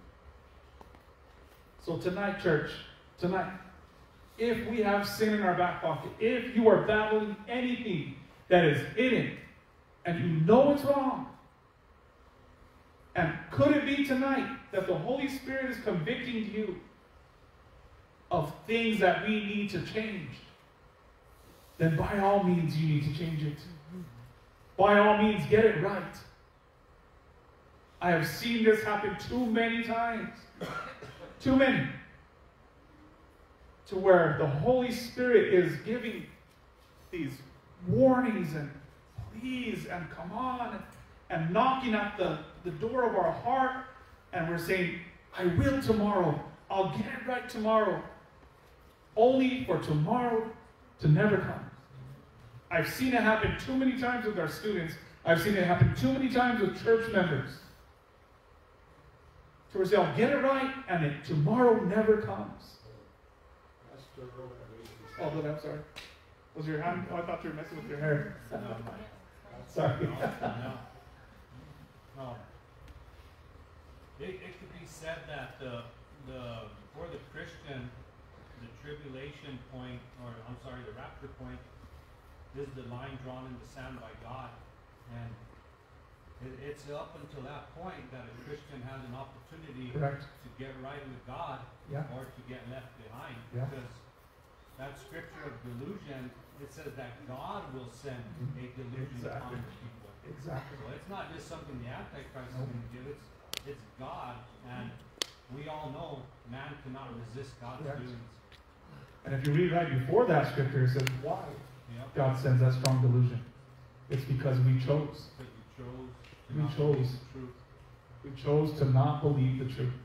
So tonight, church, tonight, if we have sin in our back pocket, if you are battling anything that is hidden and you know it's wrong, and could it be tonight that the Holy Spirit is convicting you of things that we need to change, then by all means you need to change it. By all means, get it right. I have seen this happen too many times. Too many. To where the Holy Spirit is giving these warnings and please and come on and knocking at the, the door of our heart, and we're saying, I will tomorrow. I'll get it right tomorrow. Only for tomorrow to never come. I've seen it happen too many times with our students. I've seen it happen too many times with church members. To where say, I'll get it right, and it, tomorrow never comes. Oh, but I'm sorry. Was your hand? Oh, I thought you were messing with your hair. Sorry. No, no. no. It, it could be said that the, the, for the Christian, the tribulation point, or I'm sorry, the rapture point, is the line drawn in the sand by God. And it, it's up until that point that a Christian has an opportunity Correct. to get right with God, Yeah. or to get left behind. Yeah. Because that scripture of delusion, it says that God will send a delusion Exactly. upon the people. Exactly. So it's not just something the Antichrist is Nope. going to give, it's, it's God. And we all know man cannot resist God's Correct. doings. And if you read right before that scripture, it says, why Yep. God sends that strong delusion? It's because we chose. Because we chose to We not chose. believe the truth. We chose to not believe the truth.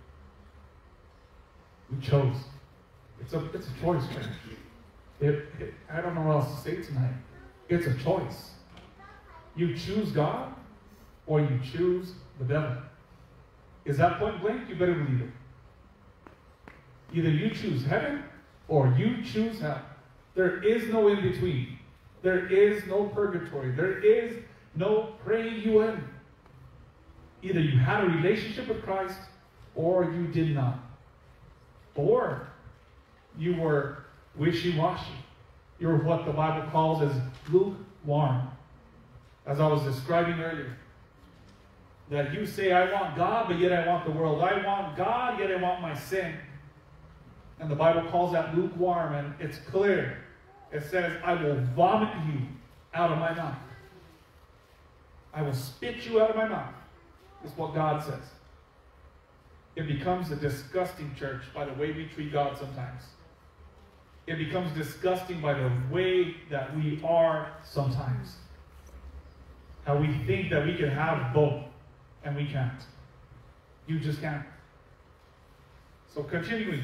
We chose. It's a, it's a choice, friend. It, it, I don't know what else to say tonight. It's a choice. You choose God, or you choose the devil. Is that point blank? You better believe it. Either you choose heaven, or you choose hell. There is no in between. There is no purgatory. There is no praying you in. Either you had a relationship with Christ, or you did not. Or you were wishy-washy. You were what the Bible calls as lukewarm. As I was describing earlier. That you say, I want God, but yet I want the world. I want God, yet I want my sin. And the Bible calls that lukewarm, and it's clear. It says, I will vomit you out of my mouth. I will spit you out of my mouth. Is what God says. It becomes a disgusting church by the way we treat God sometimes. It becomes disgusting by the way that we are sometimes. How we think that we can have both, and we can't. You just can't. So continuing.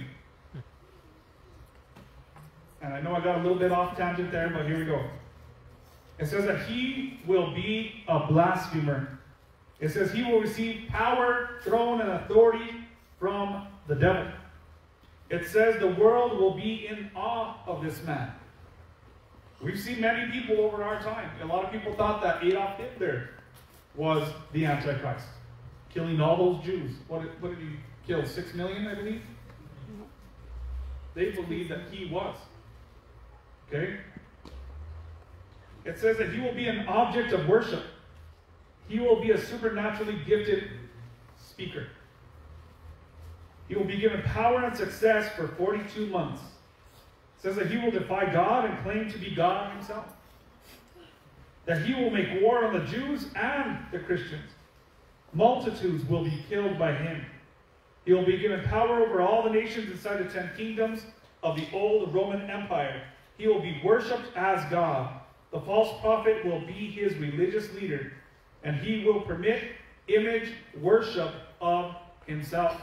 And I know I got a little bit off tangent there, but here we go. It says that he will be a blasphemer. It says he will receive power, throne, and authority from the devil. It says the world will be in awe of this man. We've seen many people over our time. A lot of people thought that Adolf Hitler was the Antichrist, killing all those Jews. What did, what did he kill? Six million, I believe? They believed that he was. Okay? It says that he will be an object of worship. He will be a supernaturally gifted speaker. He will be given power and success for forty-two months. It says that he will defy God and claim to be God himself. That he will make war on the Jews and the Christians. Multitudes will be killed by him. He will be given power over all the nations inside the ten kingdoms of the old Roman Empire. He will be worshipped as God. The false prophet will be his religious leader, and he will permit image worship of himself.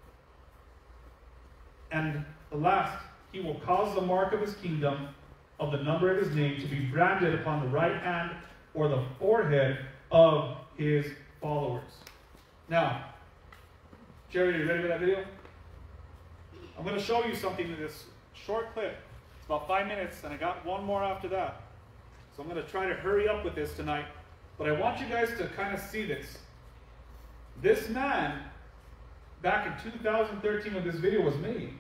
And the last, he will cause the mark of his kingdom, of the number of his name, to be branded upon the right hand or the forehead of his followers. Now, Jerry, are you ready for that video? I'm going to show you something in this short clip. It's about five minutes, and I got one more after that. So I'm going to try to hurry up with this tonight. But I want you guys to kind of see this. This man, back in two thousand thirteen when this video was made,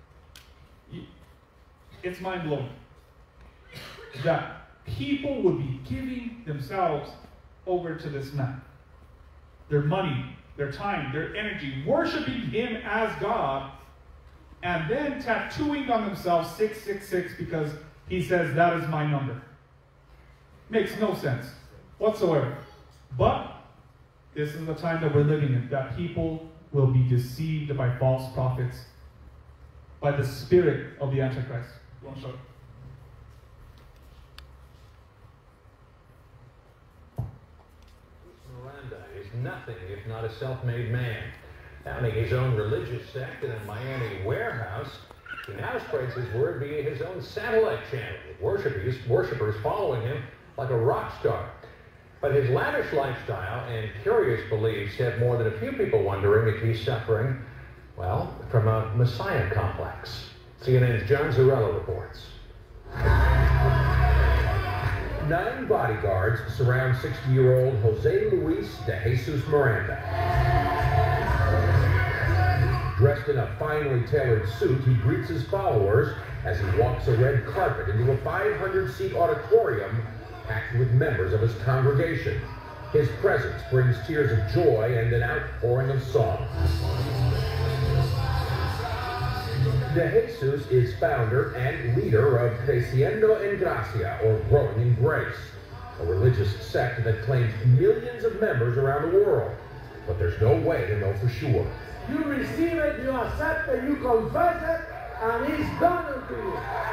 it's mind-blowing that people would be giving themselves over to this man. Their money, their time, their energy, worshiping him as God, and then tattooing on themselves six six six because he says that is my number. Makes no sense whatsoever. But this is the time that we're living in, that people will be deceived by false prophets, by the spirit of the Antichrist. You want to show it? Miranda is nothing if not a self-made man. Founding his own religious sect in a Miami warehouse, he now spreads his word via his own satellite channel, with worshipers, worshipers following him like a rock star. But his lavish lifestyle and curious beliefs have more than a few people wondering if he's suffering, well, from a messiah complex. C N N's John Zarella reports. Nine bodyguards surround sixty-year-old Jose Luis de Jesus Miranda. Dressed in a finely tailored suit, he greets his followers as he walks a red carpet into a five hundred seat auditorium packed with members of his congregation. His presence brings tears of joy and an outpouring of song. De Jesus is founder and leader of Creciendo en Gracia, or Growing in Grace, a religious sect that claims millions of members around the world. But there's no way to know for sure. You receive it, you accept it, you confess it, and it's done unto you.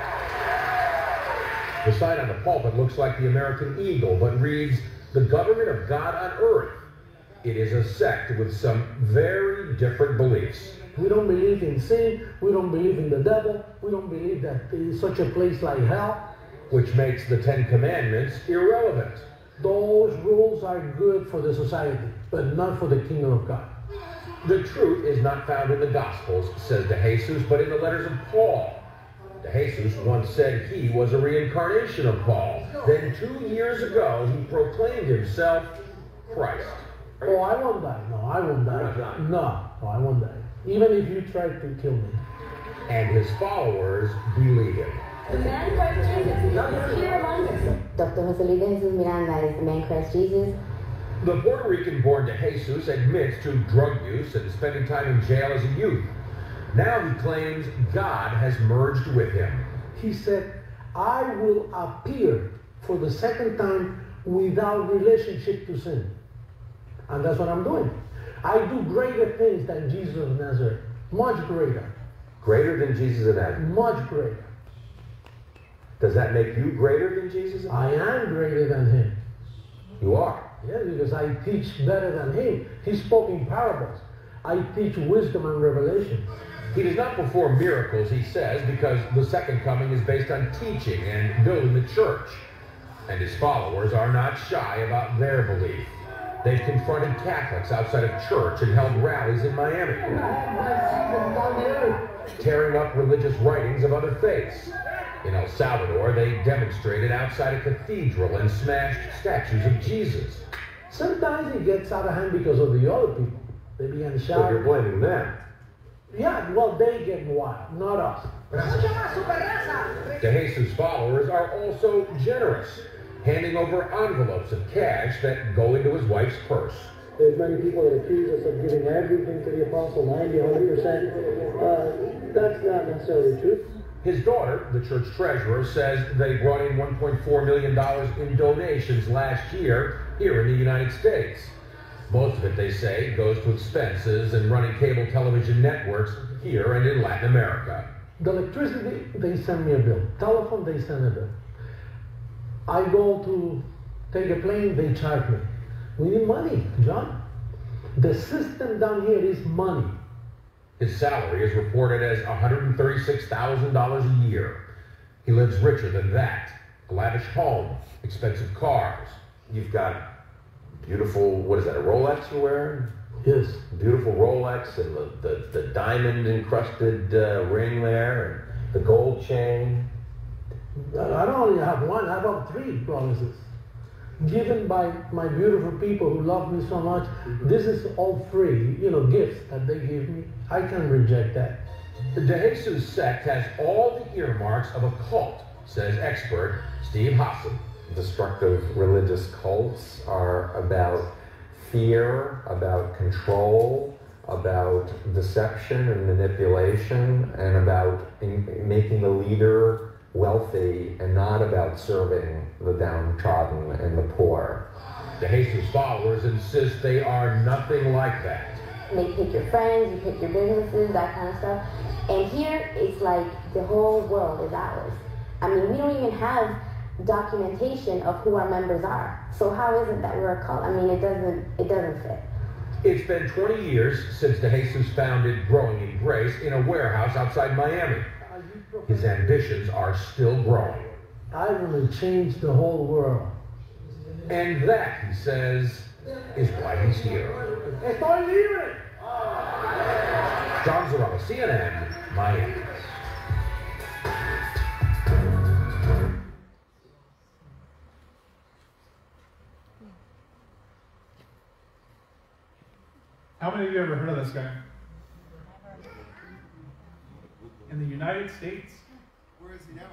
The sign on the pulpit looks like the American eagle, but reads, "The government of God on earth." It is a sect with some very different beliefs. We don't believe in sin, we don't believe in the devil, we don't believe that there is such a place like hell. Which makes the Ten Commandments irrelevant. Those rules are good for the society, but not for the kingdom of God. The truth is not found in the Gospels, says De Jesus, but in the letters of Paul. De Jesus once said he was a reincarnation of Paul. Then two years ago, he proclaimed himself Christ. Oh, I won't die. No, I won't die. No, no, I won't die. Even if you try to kill me. And his followers believe him. The man Christ Jesus is here among us. Doctor Jose Luis de Jesus Miranda is the man Christ Jesus. The Puerto Rican-born De Jesus admits to drug use and spending time in jail as a youth. Now he claims God has merged with him. He said, I will appear for the second time without relationship to sin. And that's what I'm doing. I do greater things than Jesus of Nazareth. Much greater. Greater than Jesus of Nazareth? Much greater. Does that make you greater than Jesus of Nazareth? I am greater than him. You are? Yeah, because I teach better than him. He spoke in parables. I teach wisdom and revelation. He does not perform miracles, he says, because the second coming is based on teaching and building the church. And his followers are not shy about their belief. They've confronted Catholics outside of church and held rallies in Miami, tearing up religious writings of other faiths. In El Salvador, they demonstrated outside a cathedral and smashed statues of Jesus. Sometimes it gets out of hand because of the other people. They began to shout. So you're blaming them? Yeah, well, they get wild, not us. De Jesus' followers are also generous, handing over envelopes of cash that go into his wife's purse. There's many people that accuse us of giving everything to the apostle, ninety, one hundred percent. Uh, that's not necessarily true. His daughter, the church treasurer, says they brought in one point four million dollars in donations last year here in the United States. Most of it, they say, goes to expenses and running cable television networks here and in Latin America. The electricity, they send me a bill. Telephone, they send a bill. I go to take a plane, they charge me. We need money, John. The system down here is money. His salary is reported as one hundred thirty-six thousand dollars a year. He lives richer than that. A lavish home, expensive cars. You've got beautiful, what is that, a Rolex you're wearing? Yes. Beautiful Rolex and the, the, the diamond encrusted uh, ring there and the gold chain. I don't only have one, I have three promises. Given by my beautiful people who love me so much. Mm-hmm. This is all free, you know, gifts that they give me. I can't reject that. The De Jesus sect has all the earmarks of a cult, says expert Steve Hassan. Destructive religious cults are about fear, about control, about deception and manipulation, and about in, making the leader wealthy and not about serving the downtrodden and the poor. The Jesus followers insist they are nothing like that. They pick your friends, you pick your businesses, that kind of stuff. And here, it's like the whole world is ours. I mean, we don't even have documentation of who our members are. So how is it that we're a cult? I mean, it doesn't, it doesn't fit. It's been twenty years since DeJesus founded Growing in Grace in a warehouse outside Miami. His ambitions are still growing. I want to change the whole world. And that, he says, is why he's here. Estoy libre! John Zarrella, C N N, Miami. How many of you ever heard of this guy? In the United States, Where is he now?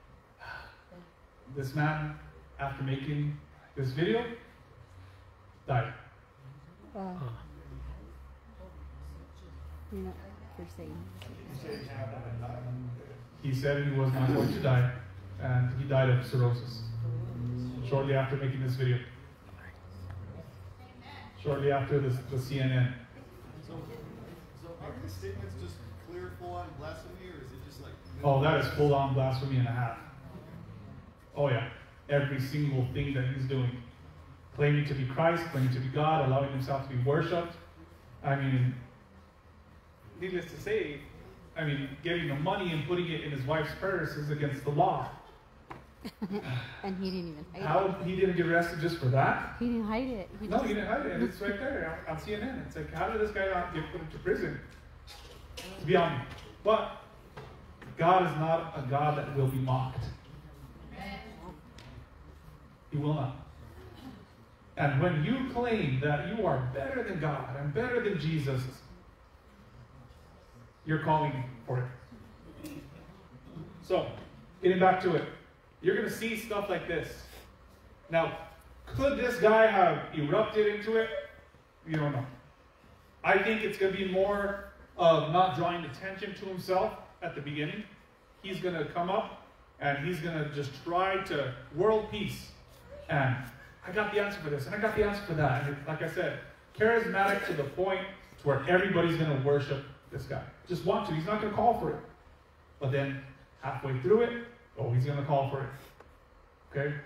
this man, after making this video, died. Uh, you're not, you're saying. He said he was not going to die, and he died of cirrhosis shortly after making this video. Shortly after this, the C N N. So, so are these statements just clear, full-on blasphemy, or is it just like? Oh, that is full-on blasphemy and a half. Oh yeah, every single thing that he's doing. Claiming to be Christ, claiming to be God, allowing himself to be worshipped. I mean, needless to say, I mean, getting the money and putting it in his wife's purse is against the law. And he didn't even hide How it. he didn't get arrested just for that? He didn't hide it. He No, just, he didn't hide it. It's right there on, on C N N. It's like, how did this guy not get put into prison? To be honest. But God is not a God that will be mocked. He will not. And when you claim that you are better than God and better than Jesus, you're calling for it. So, getting back to it, you're going to see stuff like this. Now, could this guy have erupted into it? You don't know. I think it's going to be more of not drawing attention to himself at the beginning. He's going to come up and he's going to just try to world peace. And I got the answer for this, and I got the answer for that. And like I said, charismatic to the point to where everybody's going to worship this guy. Just want to. He's not going to call for it. But then halfway through it, oh, he's going to call for it. Okay?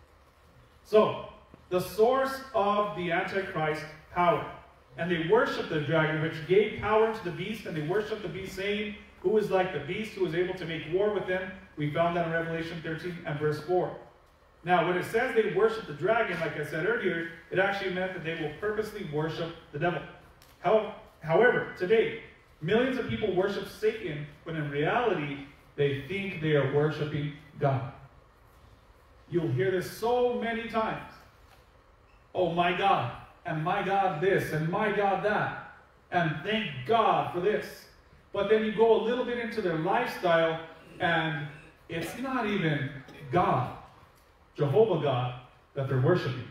So, the source of the Antichrist power. And they worship the dragon, which gave power to the beast, and they worship the beast, saying, who is like the beast, who is able to make war with them. We found that in Revelation thirteen and verse four. Now, when it says they worship the dragon, like I said earlier, it actually meant that they will purposely worship the devil. How, however, today, millions of people worship Satan, when in reality, they think they are worshiping God. You'll hear this so many times. Oh, my God, and my God this, and my God that, and thank God for this. But then you go a little bit into their lifestyle, and it's not even God, Jehovah God, that they're worshiping.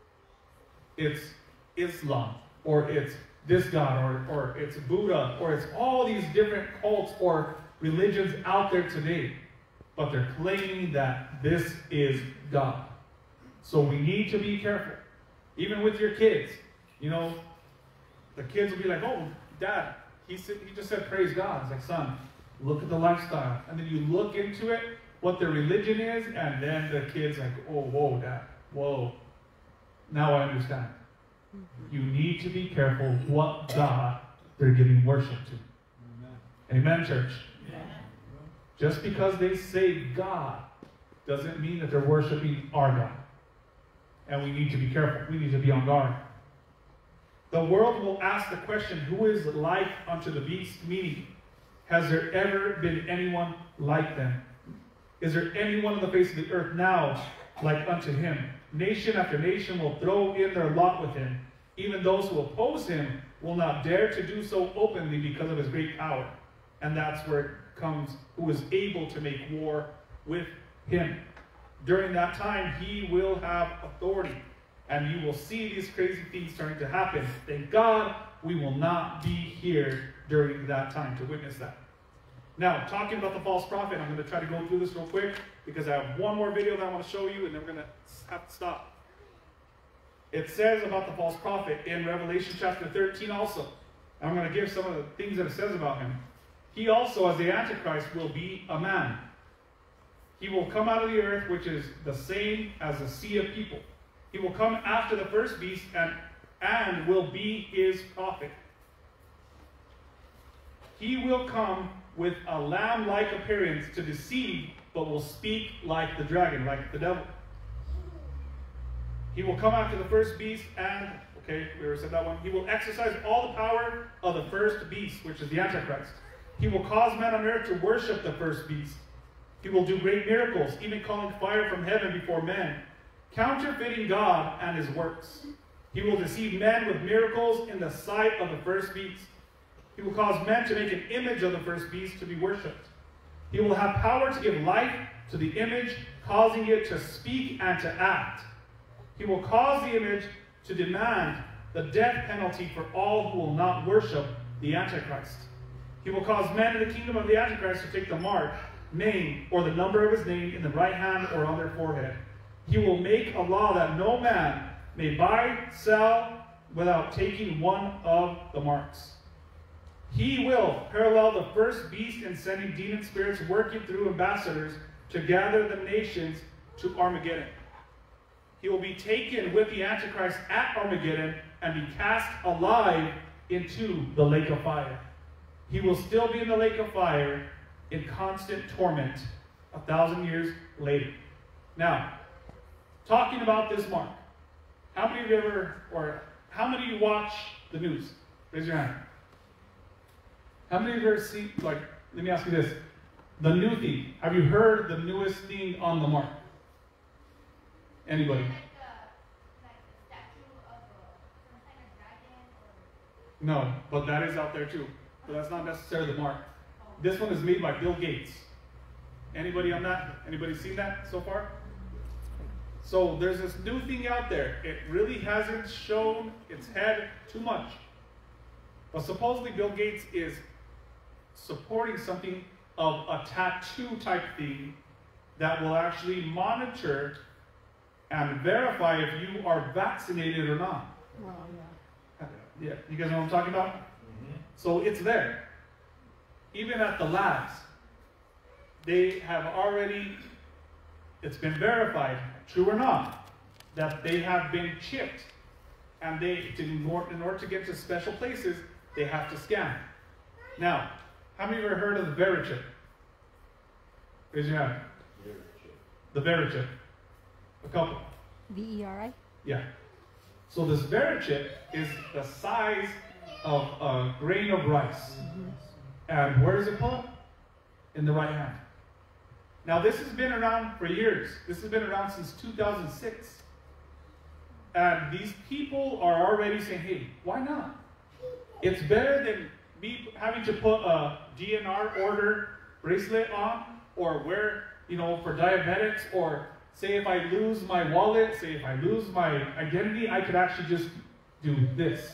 It's Islam, or it's this God, or, or it's Buddha, or it's all these different cults or religions out there today. But they're claiming that this is God. So we need to be careful. Even with your kids. You know, the kids will be like, oh, Dad, he, said, he just said praise God. It's like, son, look at the lifestyle. And then you look into it, what their religion is, and then the kid's like, oh, whoa, Dad, whoa. Now I understand. You need to be careful what God they're giving worship to. Amen, Amen church. Yeah. Just because they say God doesn't mean that they're worshiping our God. And we need to be careful. We need to be on guard. The world will ask the question, who is like unto the beast? Meaning, has there ever been anyone like them? Is there anyone on the face of the earth now like unto him? Nation after nation will throw in their lot with him. Even those who oppose him will not dare to do so openly because of his great power. And that's where it comes, who is able to make war with him. During that time, he will have authority. And you will see these crazy things starting to happen. Thank God we will not be here during that time to witness that. Now, talking about the false prophet, I'm going to try to go through this real quick because I have one more video that I want to show you, and then we're going to have to stop. It says about the false prophet in Revelation chapter thirteen also. I'm going to give some of the things that it says about him. He also, as the Antichrist, will be a man. He will come out of the earth, which is the same as a sea of people. He will come after the first beast, and and will be his prophet. He will come with a lamb-like appearance to deceive, but will speak like the dragon, like the devil. He will come after the first beast and, okay, we already said that one. He will exercise all the power of the first beast, which is the Antichrist. He will cause men on earth to worship the first beast. He will do great miracles, even calling fire from heaven before men, counterfeiting God and his works. He will deceive men with miracles in the sight of the first beast. He will cause men to make an image of the first beast to be worshipped. He will have power to give life to the image, causing it to speak and to act. He will cause the image to demand the death penalty for all who will not worship the Antichrist. He will cause men in the kingdom of the Antichrist to take the mark, name, or the number of his name in the right hand or on their forehead. He will make a law that no man may buy, sell, without taking one of the marks. He will parallel the first beast in sending demon spirits working through ambassadors to gather the nations to Armageddon. He will be taken with the Antichrist at Armageddon and be cast alive into the lake of fire. He will still be in the lake of fire in constant torment a thousand years later. Now, talking about this mark, how many of you ever, or how many of you watch the news? Raise your hand. How many of you ever seen, like, let me ask you this. The new thing. Have you heard the newest thing on the mark? Anybody? No, but that is out there too. But that's not necessarily the mark. This one is made by Bill Gates. Anybody on that? Anybody seen that so far? So there's this new thing out there. It really hasn't shown its head too much. But supposedly Bill Gates is supporting something of a tattoo type thing that will actually monitor and verify if you are vaccinated or not. Well, yeah. Yeah, you guys know what I'm talking about? Mm-hmm. So it's there. Even at the labs, they have already, it's been verified, true or not, that they have been chipped. And they, in order, in order to get to special places, they have to scan. Now, how many of you ever heard of the Verichip? Raise your hand. The Verichip. A couple. V E R I? Yeah. So this Verichip is the size of a grain of rice. Mm-hmm. And where does it put? In the right hand. Now this has been around for years. This has been around since two thousand six. And these people are already saying, hey, why not? It's better than me having to put a D N R order bracelet on, or wear, you know, for diabetics, or say if I lose my wallet, say if I lose my identity, I could actually just do this.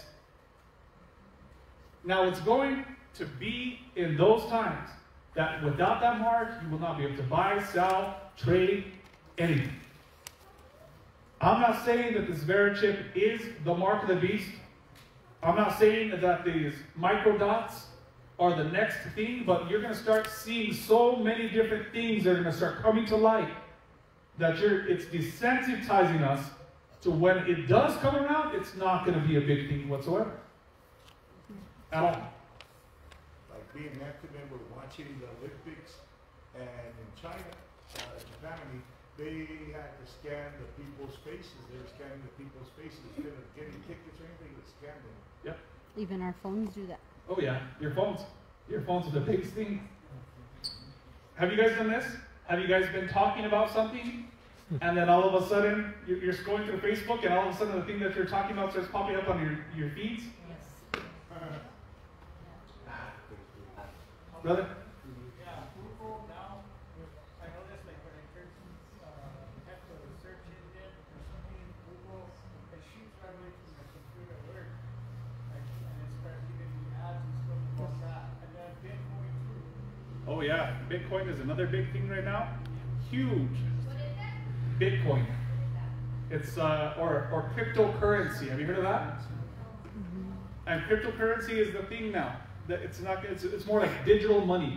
Now it's going to be in those times that without that mark, you will not be able to buy, sell, trade, anything. I'm not saying that this Verichip is the mark of the beast. I'm not saying that these microdots are the next thing, but you're going to start seeing so many different things that are going to start coming to light that you're, it's desensitizing us to when it does come around, it's not going to be a big thing whatsoever. At all. Like being an active member watching the Olympics, and in China, uh, Japan, I mean, they had to scan the people's faces. They were scanning the people's faces instead of getting tickets or anything. They scanned them. Yep. Even our phones do that. Oh yeah, your phones. Your phones are the biggest thing. Have you guys done this? Have you guys been talking about something, and then all of a sudden you're, you're scrolling through Facebook, and all of a sudden the thing that you're talking about starts popping up on your, your feeds? Yes. Brother? Yeah, Google now, I noticed like when I search, uh, have to search engine or something in Google, it shoots right away from the computer work. Like, and it starts giving me ads and stuff about that. And then Bitcoin too. Oh yeah, Bitcoin is another big thing right now. Huge. What is that? Bitcoin. It's uh, or or cryptocurrency. Have you heard of that? Mm-hmm. And cryptocurrency is the thing now. That it's not. It's it's more like digital money.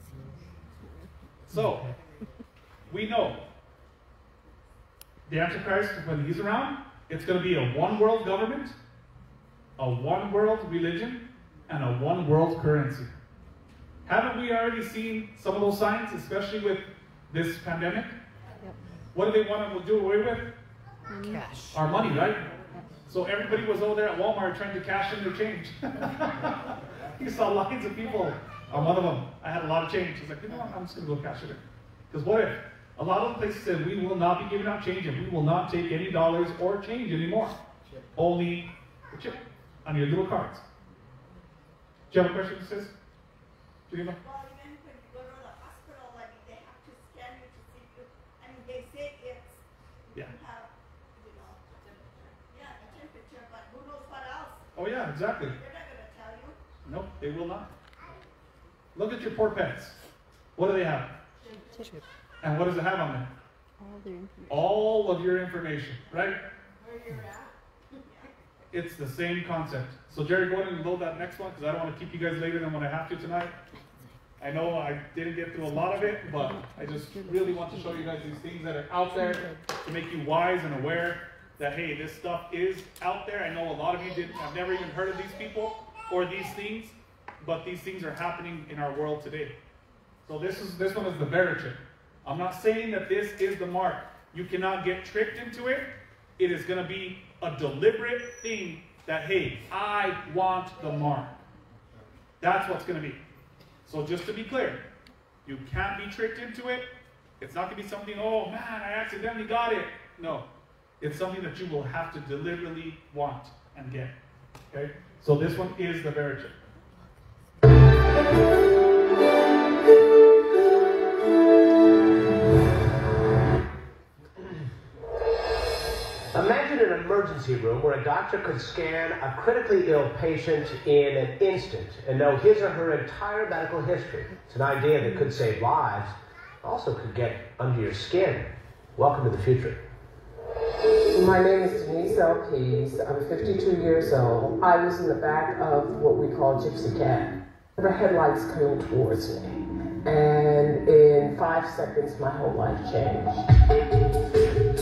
So we know the Antichrist, when he's around, it's going to be a one world government. a one world religion and a one world currency. Haven't we already seen some of those signs, especially with this pandemic? Yep. What do they want to do away with? Money. Cash. Our money, right? So everybody was over there at Walmart trying to cash in their change. You saw lines of people. I'm one of them. I had a lot of change. I was like, you know what? I'm just going to go cash it in. Because what if? A lot of the places said, we will not be giving out change and we will not take any dollars or change anymore. Chip. Only the chip on your little cards. Do you have a question, sis? Geneva? Well, even when you go to the hospital, I mean, they have to scan you to see you. I mean, they say it's, you Yeah. have, you know, yeah, the temperature, but who knows what else? Oh yeah, exactly. They're not going to tell you. Nope, they will not. Look at your poor pets. What do they have? Chip. And what does it have on them? All their information. All of your information, right? Where you're at. It's the same concept. So Jerry, go ahead and load that next one because I don't want to keep you guys later than what I have to tonight. I know I didn't get through a lot of it, but I just really want to show you guys these things that are out there to make you wise and aware that, hey, this stuff is out there. I know a lot of you didn't, have never even heard of these people or these things, but these things are happening in our world today. So this is this one is the Verichip. I'm not saying that this is the mark. You cannot get tricked into it. It is going to be a deliberate thing that, hey, I want the mark. That's what's going to be. So just to be clear, you can't be tricked into it. It's not going to be something, oh man, I accidentally got it. No. It's something that you will have to deliberately want and get. Okay? So this one is the Verichip. Imagine an emergency room where a doctor could scan a critically ill patient in an instant and know his or her entire medical history. It's an idea that could save lives, also could get under your skin. Welcome to the future. My name is Denise L. Pease. I'm fifty-two years old. I was in the back of what we call Gypsy Cab. The headlights came towards me, and in five seconds, my whole life changed.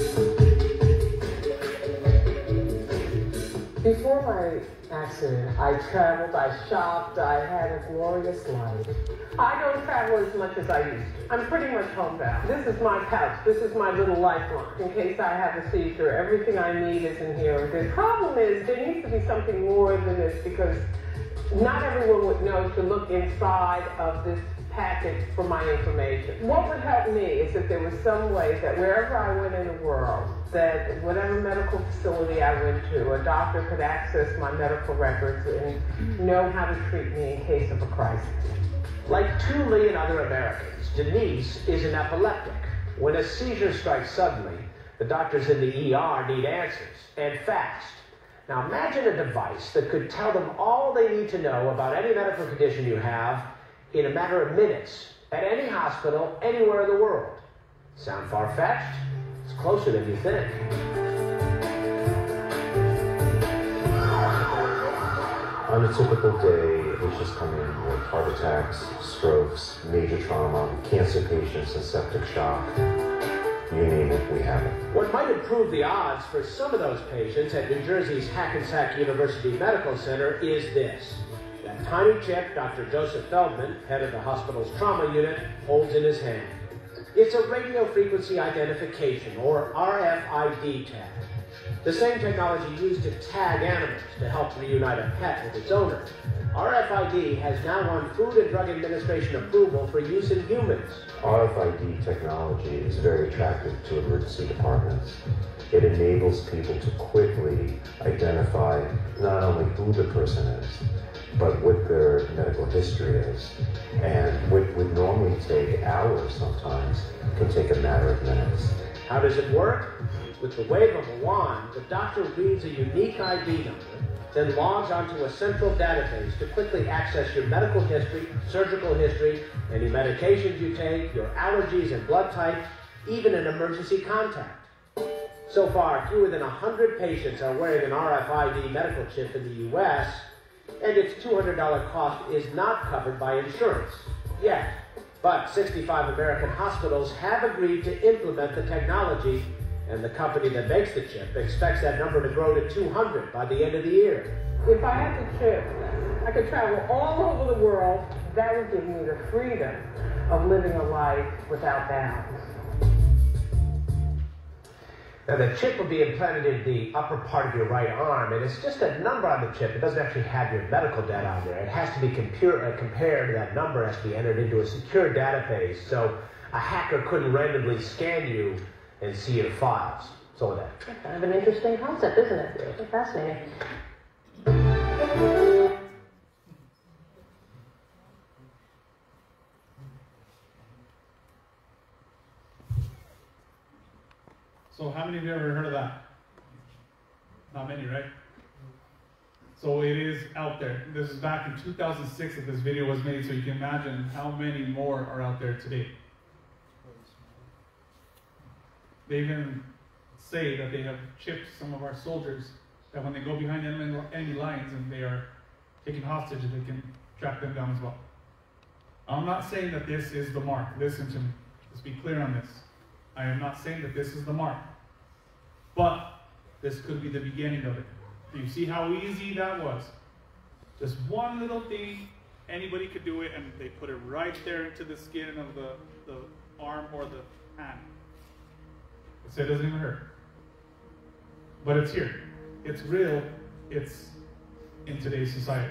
Before my accident, I traveled, I shopped, I had a glorious life. I don't travel as much as I used to. I'm pretty much homebound. This is my couch. This is my little lifeline. In case I have a seizure, everything I need is in here. The problem is there needs to be something more than this because not everyone would know to look inside of this packet for my information. What would help me is if there was some way that wherever I went in the world, that whatever medical facility I went to, a doctor could access my medical records and know how to treat me in case of a crisis. Like two million other Americans, Denise is an epileptic. When a seizure strikes suddenly, the doctors in the E R need answers, and fast. Now imagine a device that could tell them all they need to know about any medical condition you have in a matter of minutes, at any hospital, anywhere in the world. Sound far-fetched? It's closer than you think. On a typical day, patients come in with heart attacks, strokes, major trauma, cancer patients, and septic shock. You name it, we have it. What might improve the odds for some of those patients at New Jersey's Hackensack University Medical Center is this. That tiny chip Doctor Joseph Feldman, head of the hospital's trauma unit, holds in his hand. It's a radio frequency identification, or R F I D tag. The same technology used to tag animals to help reunite a pet with its owner. R F I D has now won Food and Drug Administration approval for use in humans. R F I D technology is very attractive to emergency departments. It enables people to quickly identify not only who the person is, but what their medical history is. And what would normally take hours sometimes can take a matter of minutes. How does it work? With the wave of a wand, the doctor reads a unique I D number, then logs onto a central database to quickly access your medical history, surgical history, any medications you take, your allergies and blood type, even an emergency contact. So far, fewer than one hundred patients are wearing an R F I D medical chip in the U S, and its two hundred dollars cost is not covered by insurance, yet. But sixty-five American hospitals have agreed to implement the technology, And the company that makes the chip expects that number to grow to two hundred by the end of the year. If I had the chip, I could travel all over the world. That would give me the freedom of living a life without bounds. Now the chip will be implanted in the upper part of your right arm, and it's just a number on the chip. It doesn't actually have your medical data on there. It has to be compar- uh, compared, that number has to be entered into a secure database, so a hacker couldn't randomly scan you and see your files. So that. That's kind of an interesting concept, isn't it? It's fascinating. So how many of you have ever heard of that? Not many, right? So it is out there. This is back in two thousand six that this video was made, so you can imagine how many more are out there today. They even say that they have chipped some of our soldiers, that when they go behind enemy, enemy lines and they are taken hostage, they can track them down as well. I'm not saying that this is the mark. Listen to me. Let's be clear on this. I am not saying that this is the mark. But this could be the beginning of it. Do you see how easy that was? Just one little thing, anybody could do it, and they put it right there into the skin of the, the arm or the hand. So it doesn't even hurt. But it's here. It's real. It's in today's society.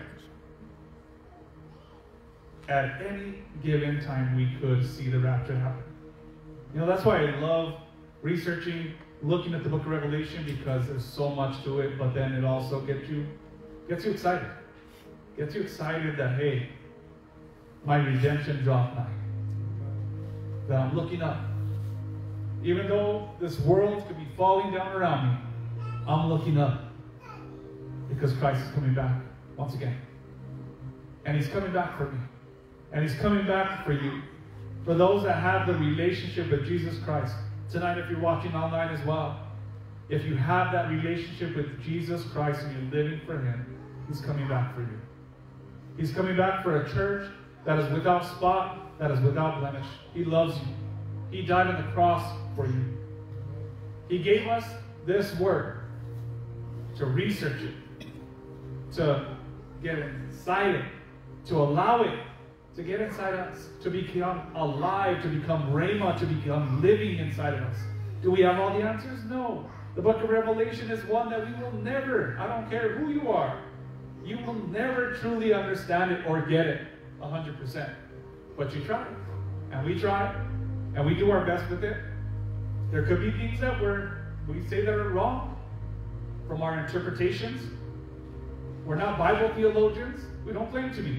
At any given time, we could see the rapture happen. You know, that's why I love researching, looking at the book of Revelation, because there's so much to it, but then it also gets you, gets you excited. Gets you excited that, hey, my redemption draweth nigh. That I'm looking up. Even though this world could be falling down around me, I'm looking up. Because Christ is coming back once again. And He's coming back for me. And He's coming back for you. For those that have the relationship with Jesus Christ. Tonight, if you're watching online as well, if you have that relationship with Jesus Christ and you're living for Him, He's coming back for you. He's coming back for a church that is without spot, that is without blemish. He loves you. He died on the cross for you. He gave us this word to research it, to get inside it, to allow it to get inside us, to become alive, to become Rhema, to become living inside of us. Do we have all the answers? No. The book of Revelation is one that we will never, I don't care who you are, you will never truly understand it or get it one hundred percent. But you try, and we try, and we do our best with it. There could be things that we're, we say that are wrong from our interpretations. We're not Bible theologians. We don't claim to be.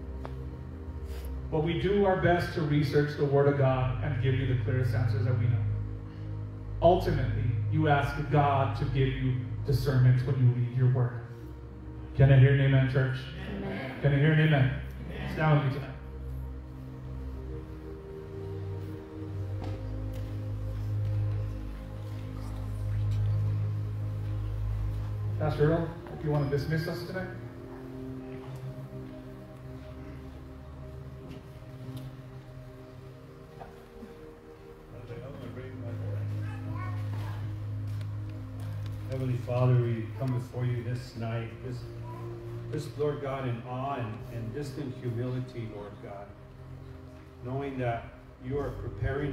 But we do our best to research the Word of God and give you the clearest answers that we know. Ultimately, you ask God to give you discernment when you read your Word. Can I hear an amen, church? Amen. Can I hear an amen? Amen. Stand with me tonight. Pastor Earl, if you want to dismiss us tonight. Heavenly Father, we come before you this night, just, just Lord God, in awe and, and just in humility, Lord God, knowing that you are preparing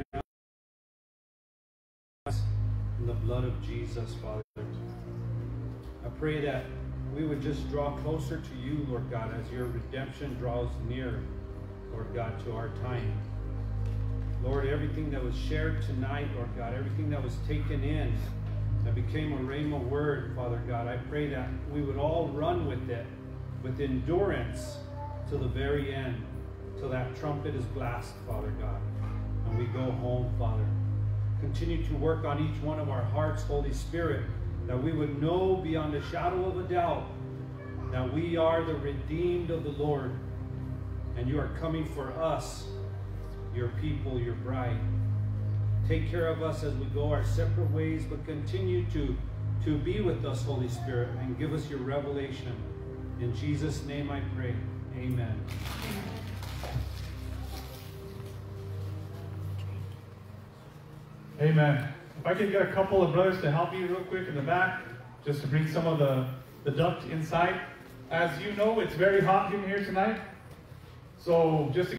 us in the blood of Jesus, Father. I pray that we would just draw closer to you, Lord God, as your redemption draws near, Lord God, to our time. Lord, everything that was shared tonight, Lord God, everything that was taken in, that became a rhema word, Father God, I pray that we would all run with it, with endurance, to the very end, till that trumpet is blasted, Father God, and we go home, Father. Continue to work on each one of our hearts, Holy Spirit, that we would know beyond a shadow of a doubt that we are the redeemed of the Lord, and you are coming for us, your people, your bride. Take care of us as we go our separate ways, but continue to, to be with us, Holy Spirit, and give us your revelation. In Jesus' name I pray. Amen. Amen. if I could get a couple of brothers to help me real quick in the back, just to bring some of the, the duct inside. As you know, it's very hot in here tonight. So just to